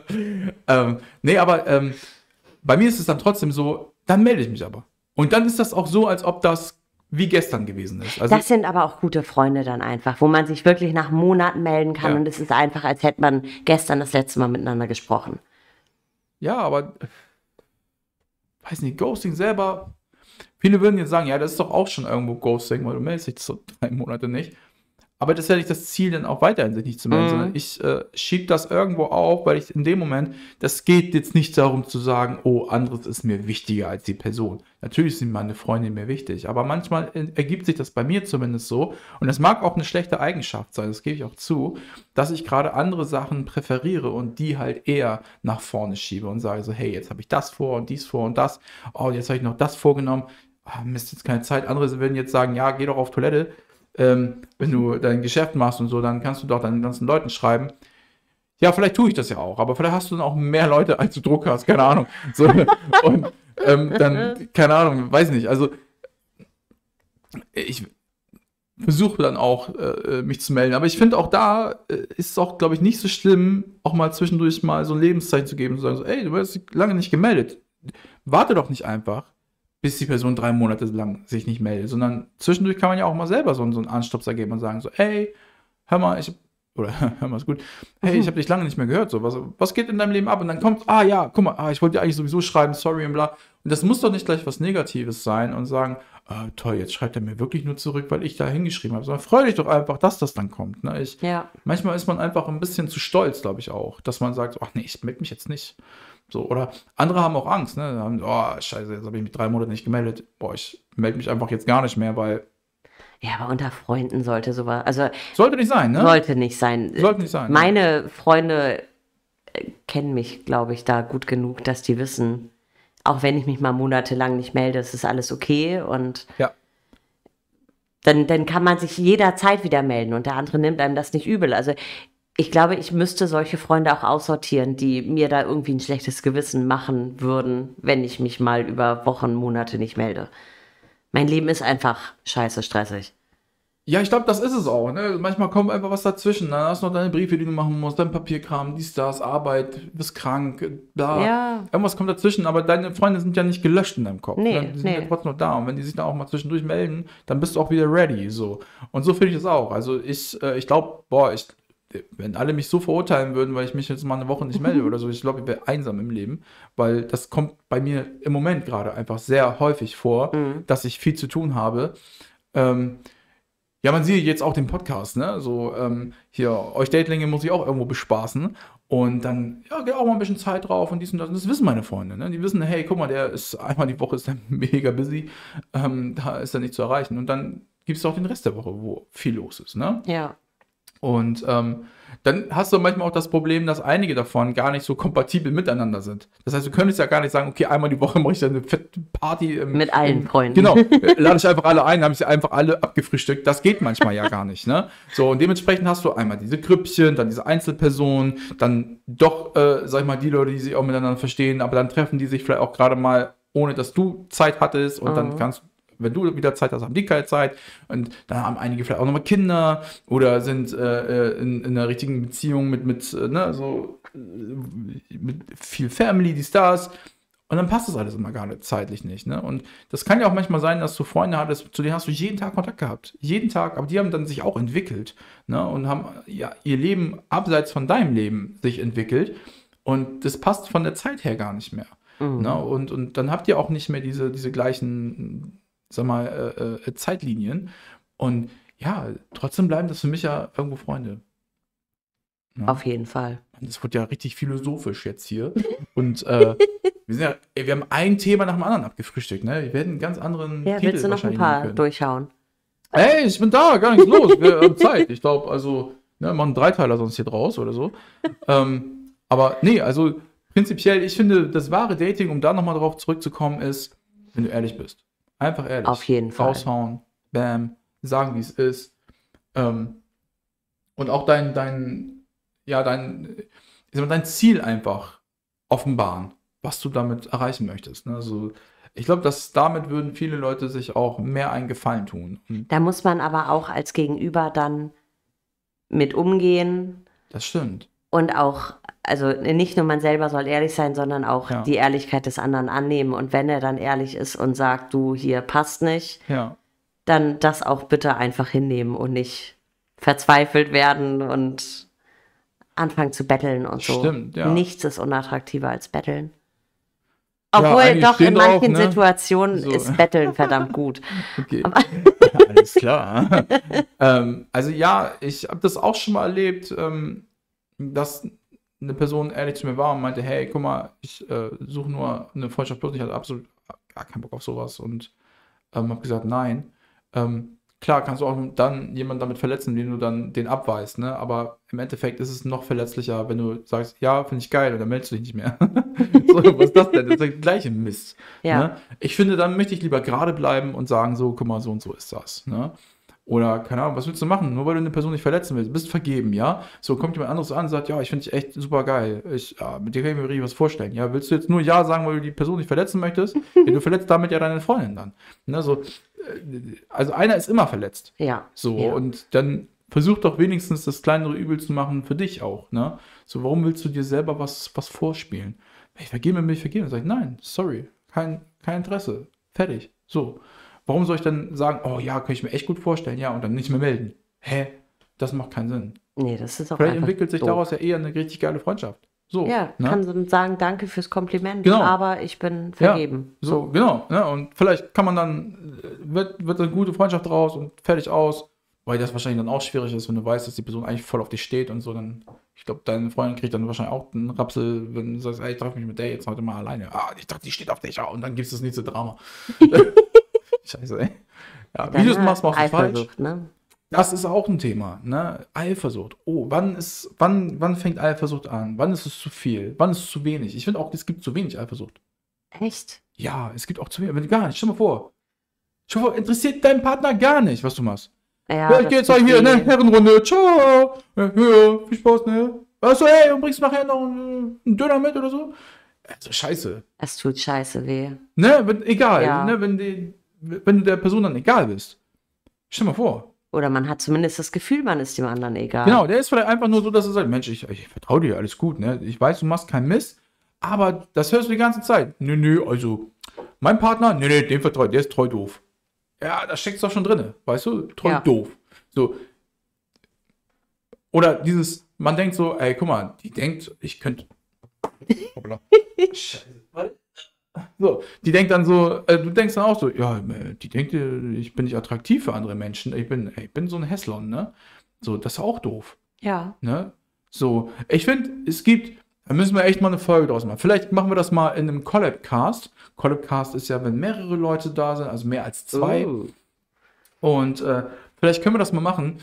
Nee, aber bei mir ist es dann trotzdem so, dann melde ich mich aber. Und dann ist das auch so, als ob das wie gestern gewesen ist. Also, Das sind aber auch gute Freunde dann einfach, wo man sich wirklich nach Monaten melden kann Ja. und es ist einfach, als hätte man gestern das letzte Mal miteinander gesprochen. ja, aber weiß nicht, Ghosting selber, viele würden jetzt sagen, ja, das ist doch auch schon irgendwo Ghosting, weil du meldest dich so 3 Monate nicht. Aber das ist ja nicht das Ziel, dann auch weiterhin sich nicht zu melden, sondern ich schiebe das irgendwo auf, weil ich in dem Moment, das geht jetzt nicht darum zu sagen, oh, anderes ist mir wichtiger als die Person. Natürlich sind meine Freunde mir wichtig, aber manchmal ergibt sich das bei mir zumindest so, und das mag auch eine schlechte Eigenschaft sein, das gebe ich auch zu, dass ich gerade andere Sachen präferiere und die halt eher nach vorne schiebe und sage so, hey, jetzt habe ich das vor und dies vor und das, oh, jetzt habe ich noch das vorgenommen, Mist, jetzt keine Zeit. Andere würden jetzt sagen, ja, geh doch auf Toilette. Wenn du dein Geschäft machst und so, dann kannst du doch deinen ganzen Leuten schreiben. Ja, vielleicht tue ich das ja auch, aber vielleicht hast du dann auch mehr Leute, als du Druck hast, keine Ahnung. So, und dann, keine Ahnung, weiß nicht. Also, ich versuche dann auch, mich zu melden. Aber ich finde auch da ist es auch, glaube ich, nicht so schlimm, auch mal zwischendurch mal so ein Lebenszeichen zu geben und zu sagen, so, ey, du hast dich lange nicht gemeldet. Warte doch nicht einfach, bis die Person 3 Monate lang sich nicht meldet, sondern zwischendurch kann man ja auch mal selber so einen Anstupser geben und sagen so, ey, hör mal, hör mal, ist gut, hey, ich habe dich lange nicht mehr gehört, so, was geht in deinem Leben ab? Und dann kommt, ja, guck mal, ich wollte dir eigentlich sowieso schreiben, sorry und bla. Und das muss doch nicht gleich was Negatives sein und sagen, toll, jetzt schreibt er mir wirklich nur zurück, weil ich da hingeschrieben habe, sondern freu dich doch einfach, dass das dann kommt. Ne? Manchmal ist man einfach ein bisschen zu stolz, glaube ich auch, dass man sagt, ach nee, ich melde mich jetzt nicht. So, oder andere haben auch Angst, ne? Haben, oh, scheiße, jetzt habe ich mich 3 Monate nicht gemeldet. Boah, ich melde mich einfach jetzt gar nicht mehr, weil. Ja, aber unter Freunden sollte sowas. Also sollte nicht sein, ne? Sollte nicht sein. Sollte nicht sein. Meine Freunde kennen mich, glaube ich, da gut genug, dass die wissen, auch wenn ich mich mal monatelang nicht melde, es ist alles okay. Und dann kann man sich jederzeit wieder melden und der andere nimmt einem das nicht übel. Also ich glaube, ich müsste solche Freunde auch aussortieren, die mir da irgendwie ein schlechtes Gewissen machen würden, wenn ich mich mal über Wochen, Monate nicht melde. Mein Leben ist einfach scheiße stressig. Ja, ich glaube, das ist es auch. Ne? Manchmal kommt einfach was dazwischen. Dann hast du noch deine Briefe, die du machen musst, dein Papierkram, dies, das, Arbeit, bist krank, bla. Ja. Irgendwas kommt dazwischen, aber deine Freunde sind ja nicht gelöscht in deinem Kopf. Nee, ne? Die sind ja trotzdem noch da. Und wenn die sich dann auch mal zwischendurch melden, dann bist du auch wieder ready. So. Und so finde ich es auch. Also ich glaube, wenn alle mich so verurteilen würden, weil ich mich jetzt mal eine Woche nicht melde oder so, ich glaube, ich wäre einsam im Leben, weil das kommt bei mir im Moment gerade einfach sehr häufig vor, dass ich viel zu tun habe. Ja, man sieht jetzt auch den Podcast, ne? So, hier, euch Datelinge muss ich auch irgendwo bespaßen. Und dann, ja, geht auch mal ein bisschen Zeit drauf und dies und das. Und das wissen meine Freunde, ne? Die wissen, hey, guck mal, der ist einmal die Woche ist der mega busy. Da ist er nicht zu erreichen. Und dann gibt es auch den Rest der Woche, wo viel los ist, ne? Ja. Und dann hast du manchmal auch das Problem, dass einige davon gar nicht so kompatibel miteinander sind. Das heißt, du könntest ja gar nicht sagen, okay, einmal die Woche mache ich dann eine fette Party. Mit allen Freunden. Genau, lade ich einfach alle ein, habe ich sie einfach alle abgefrühstückt. Das geht manchmal ja gar nicht, ne? So, und dementsprechend hast du einmal diese Grüppchen, dann diese Einzelpersonen, dann doch, sag ich mal, die Leute, die sich auch miteinander verstehen, aber dann treffen die sich vielleicht auch gerade mal, ohne dass du Zeit hattest und dann kannst du, wenn du wieder Zeit hast, haben die keine Zeit. Und dann haben einige vielleicht auch nochmal Kinder oder sind in einer richtigen Beziehung mit viel Family, die Stars. Und dann passt das alles immer gar nicht zeitlich nicht. Ne? Und das kann ja auch manchmal sein, dass du Freunde hattest, zu denen hast du jeden Tag Kontakt gehabt. Jeden Tag, aber die haben dann sich auch entwickelt. Ne? Und haben ja ihr Leben abseits von deinem Leben sich entwickelt. Und das passt von der Zeit her gar nicht mehr. Ne? Und dann habt ihr auch nicht mehr diese gleichen, sag mal, Zeitlinien. Und ja, trotzdem bleiben das für mich ja irgendwo Freunde. Ja. Auf jeden Fall. Das wird ja richtig philosophisch jetzt hier. Und wir haben ein Thema nach dem anderen abgefrühstückt. Ne? Wir werden einen ganz anderen Titel willst du noch ein paar durchhauen? Ey, ich bin da, gar nichts los. Wir haben Zeit. Ich glaube, also, ne, machen einen Dreiteiler sonst hier draus oder so. Aber nee, also prinzipiell, ich finde, das wahre Dating, um da nochmal drauf zurückzukommen, ist, wenn du ehrlich bist. Einfach ehrlich. Auf jeden Fall. Raushauen, bam, sagen, wie es ist. Und auch dein Ziel einfach offenbaren, was du damit erreichen möchtest. Ne? Also, ich glaube, dass damit würden viele Leute sich auch mehr einen Gefallen tun. Da muss man aber auch als Gegenüber dann mit umgehen. Das stimmt. Und auch, also nicht nur man selber soll ehrlich sein, sondern auch die Ehrlichkeit des anderen annehmen. Und wenn er dann ehrlich ist und sagt, du, hier passt nicht, dann das auch bitte einfach hinnehmen und nicht verzweifelt werden und anfangen zu betteln und so. Stimmt, ja. Nichts ist unattraktiver als betteln. Obwohl doch in manchen Situationen ist Betteln verdammt gut. Okay. Alles klar. Also ja, ich habe das auch schon mal erlebt, dass eine Person ehrlich zu mir war und meinte, hey, guck mal, ich suche nur eine Freundschaft plus, ich hatte absolut gar keinen Bock auf sowas und habe gesagt, nein. Klar kannst du auch dann jemanden damit verletzen, indem du dann den abweist, ne? Aber im Endeffekt ist es noch verletzlicher, wenn du sagst, ja, finde ich geil, und dann meldest du dich nicht mehr. So, was ist das denn? Das ist der gleiche Mist. Ja, Ne? Ich finde, dann möchte ich lieber gerade bleiben und sagen, so, guck mal, so und so ist das. Ne? Oder, keine Ahnung, was willst du machen? Nur weil du eine Person nicht verletzen willst. Du bist vergeben, ja? So, kommt jemand anderes an und sagt, ja, ich finde dich echt super geil. Mit dir kann ich mir richtig was vorstellen. Ja, willst du jetzt nur Ja sagen, weil du die Person nicht verletzen möchtest? Ja, du verletzt damit ja deine Freundin dann. Ne? So, also einer ist immer verletzt. ja, So, ja. und dann versuch doch wenigstens das kleinere Übel zu machen für dich auch, ne? So, warum willst du dir selber was vorspielen? Wenn ich vergebe, dann will ich vergeben. Dann sag ich, nein, sorry, kein Interesse. Fertig. So. Warum soll ich dann sagen, oh ja, kann ich mir echt gut vorstellen, ja, und dann nicht mehr melden? Hä? Das macht keinen Sinn. Nee, das ist auch Vielleicht einfach entwickelt sich doof. daraus ja eher eine richtig geile Freundschaft. So, Ja, ne? kann so sagen, danke fürs Kompliment, Genau. aber ich bin Ja, vergeben. so, genau. Ne? Und vielleicht kann man dann, wird eine gute Freundschaft draus und fertig aus. Weil das wahrscheinlich dann auch schwierig ist, wenn du weißt, dass die Person eigentlich voll auf dich steht und so, dann, ich glaube, deine Freundin kriegt dann wahrscheinlich auch einen Rapsel, wenn du sagst, ey, ich treffe mich mit der jetzt heute mal alleine. Ah, ich dachte, die steht auf dich, und dann gibt es das nächste Drama. Scheiße, ey. Ja, wie du es machst, machst du falsch. Eifersucht, ne? Das ist auch ein Thema, ne? Eifersucht. Oh, wann fängt Eifersucht an? Wann ist es zu viel? Wann ist es zu wenig? Ich finde auch, es gibt zu wenig Eifersucht. Echt? Ja, es gibt auch zu wenig. Wenn gar nicht, stell mal vor. Interessiert deinen Partner gar nicht, was du machst. Ja, ich das gehe jetzt tut halt hier, ne? weh. Herrenrunde. Ciao. Ja, viel Spaß, ne? Achso, ey, und bringst nachher noch einen Döner mit oder so? Also, scheiße. Es tut scheiße weh. Ne? Egal, Ja. ne? Wenn du der Person dann egal bist. Stell mal vor. Oder man hat zumindest das Gefühl, man ist dem anderen egal. Genau, der ist vielleicht einfach nur so, dass er sagt, Mensch, ich vertraue dir, alles gut, ne? Ich weiß, du machst keinen Mist, aber das hörst du die ganze Zeit. Nö, also, mein Partner, nö, dem vertraue ich, der ist treu doof. Ja, da steckt's doch schon drin, weißt du? Treu Ja. doof. So. Oder dieses, man denkt so, ey, guck mal, die denkt, ich könnte. Hoppla. Scheiße. So, die denkt dann so, du denkst dann auch so, ja, die denkt, ich bin nicht attraktiv für andere Menschen, ich bin so ein Hässlon, ne? So, das ist auch doof, Ja. ne? So, ich finde, da müssen wir echt mal eine Folge draus machen. Vielleicht machen wir das mal in einem Collab-Cast. Collab-Cast ist ja, wenn mehrere Leute da sind, also mehr als 2. Und vielleicht können wir das mal machen.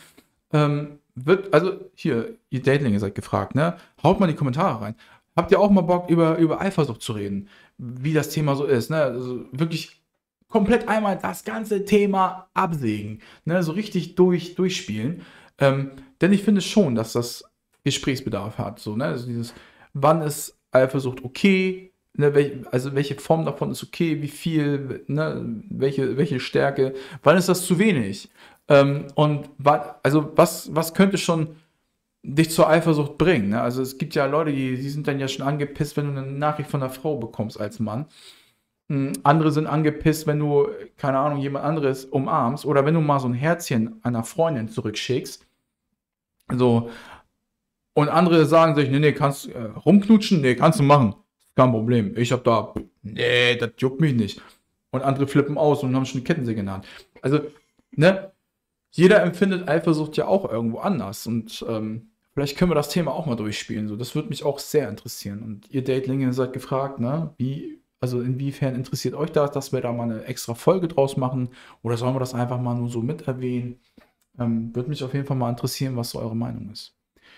Also hier, ihr Datlinge seid gefragt, ne? Haut mal in die Kommentare rein. Habt ihr auch mal Bock, über Eifersucht zu reden? Wie das Thema so ist, ne? Also wirklich komplett einmal das ganze Thema absägen, ne? So richtig durchspielen. Denn ich finde schon, dass das Gesprächsbedarf hat. So, ne? Also wann ist Eifersucht okay? Ne? Welche Form davon ist okay? Wie viel? Ne? Welche Stärke? Wann ist das zu wenig? Und was könnte schon dich zur Eifersucht bringen? Ne? Also es gibt ja Leute, die sind dann ja schon angepisst, wenn du eine Nachricht von einer Frau bekommst als Mann. Andere sind angepisst, wenn du, keine Ahnung, jemand anderes umarmst oder wenn du mal so ein Herzchen einer Freundin zurückschickst. So. Und andere sagen sich, nee, kannst rumknutschen? Nee, kannst du machen. Kein Problem. Ich hab da, nee, das juckt mich nicht. Und andere flippen aus und haben schon die Kettensäge in der Hand. Also, ne? Jeder empfindet Eifersucht ja auch irgendwo anders. Und vielleicht können wir das Thema auch mal durchspielen. So, das würde mich auch sehr interessieren. Und ihr Datlinge seid gefragt, ne? Inwiefern interessiert euch das, dass wir da mal eine extra Folge draus machen? Oder sollen wir das einfach mal nur so mit erwähnen? Würde mich auf jeden Fall mal interessieren, was so eure Meinung ist.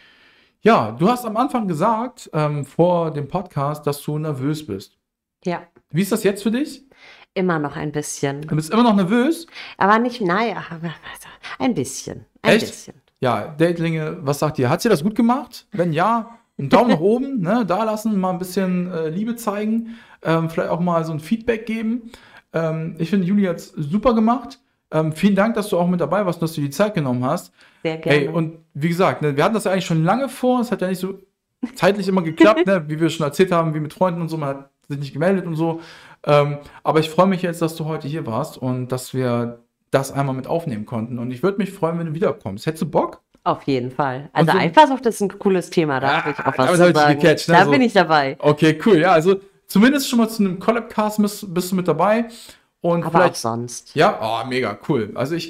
Ja, du hast am Anfang gesagt, vor dem Podcast, dass du nervös bist. Ja. Wie ist das jetzt für dich? Immer noch ein bisschen. Du bist immer noch nervös? Aber nicht, naja, ein bisschen. Ein Echt? bisschen. Ja, Datlinge, was sagt ihr? Hat sie das gut gemacht? Wenn ja, einen Daumen nach oben, ne, da lassen, mal ein bisschen Liebe zeigen, vielleicht auch mal so ein Feedback geben. Ich finde, Julia hat es super gemacht. Vielen Dank, dass du auch mit dabei warst, dass du die Zeit genommen hast. Sehr gerne. Ey, und wie gesagt, ne, wir hatten das ja eigentlich schon lange vor. Es hat ja nicht so zeitlich immer geklappt, ne, wie wir schon erzählt haben, wie mit Freunden und so. Man hat sich nicht gemeldet und so. Aber ich freue mich jetzt, dass du heute hier warst und dass wir das einmal mit aufnehmen konnten. Und ich würde mich freuen, wenn du wiederkommst. Hättest du Bock? Auf jeden Fall. Also so- Eifersucht ist ein cooles Thema, da habe ich auch was damit zu hab ich dich sagen. gecatcht, ne, Da so. bin ich dabei. Okay, cool. Ja, also zumindest schon mal zu einem Collab-Cast bist du mit dabei. Und Aber auch vielleicht, sonst. ja, mega cool. Also ich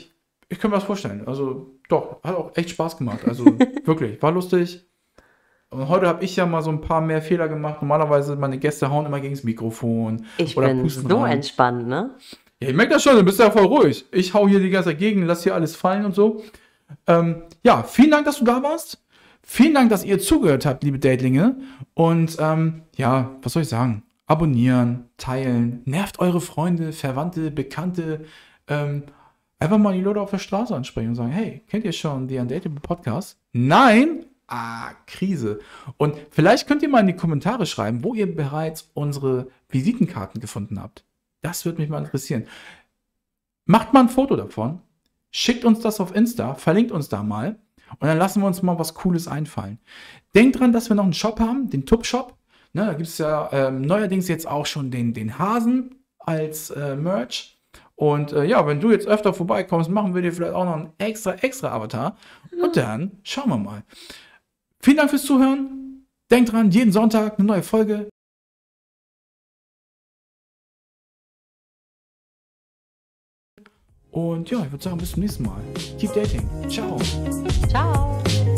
Ich kann mir das vorstellen. Also doch, hat auch echt Spaß gemacht. Also wirklich, war lustig. Und heute habe ich ja mal so ein paar mehr Fehler gemacht. Normalerweise meine Gäste hauen immer gegen das Mikrofon Ich oder bin pusten so rein. entspannt, ne? Ja, ich merke das schon, du bist ja voll ruhig. Ich hau hier die ganze Zeit gegen, lass hier alles fallen und so. Ja, vielen Dank, dass du da warst. Vielen Dank, dass ihr zugehört habt, liebe Datelinge. Und ja, was soll ich sagen? Abonnieren, teilen, nervt eure Freunde, Verwandte, Bekannte. Einfach mal die Leute auf der Straße ansprechen und sagen, hey, kennt ihr schon die Undateable Podcast? Nein? Ah, Krise. Und vielleicht könnt ihr mal in die Kommentare schreiben, wo ihr bereits unsere Visitenkarten gefunden habt. Das würde mich mal interessieren. Macht mal ein Foto davon, schickt uns das auf Insta, verlinkt uns da mal und dann lassen wir uns mal was Cooles einfallen. Denkt dran, dass wir noch einen Shop haben, den Tup-Shop. Ne, da gibt es ja neuerdings jetzt auch schon den Hasen als Merch. Und ja, wenn du jetzt öfter vorbeikommst, machen wir dir vielleicht auch noch einen extra Avatar. Und dann schauen wir mal. Vielen Dank fürs Zuhören. Denkt dran, jeden Sonntag eine neue Folge. Und ja, ich würde sagen, bis zum nächsten Mal. Keep dating. Ciao. Ciao.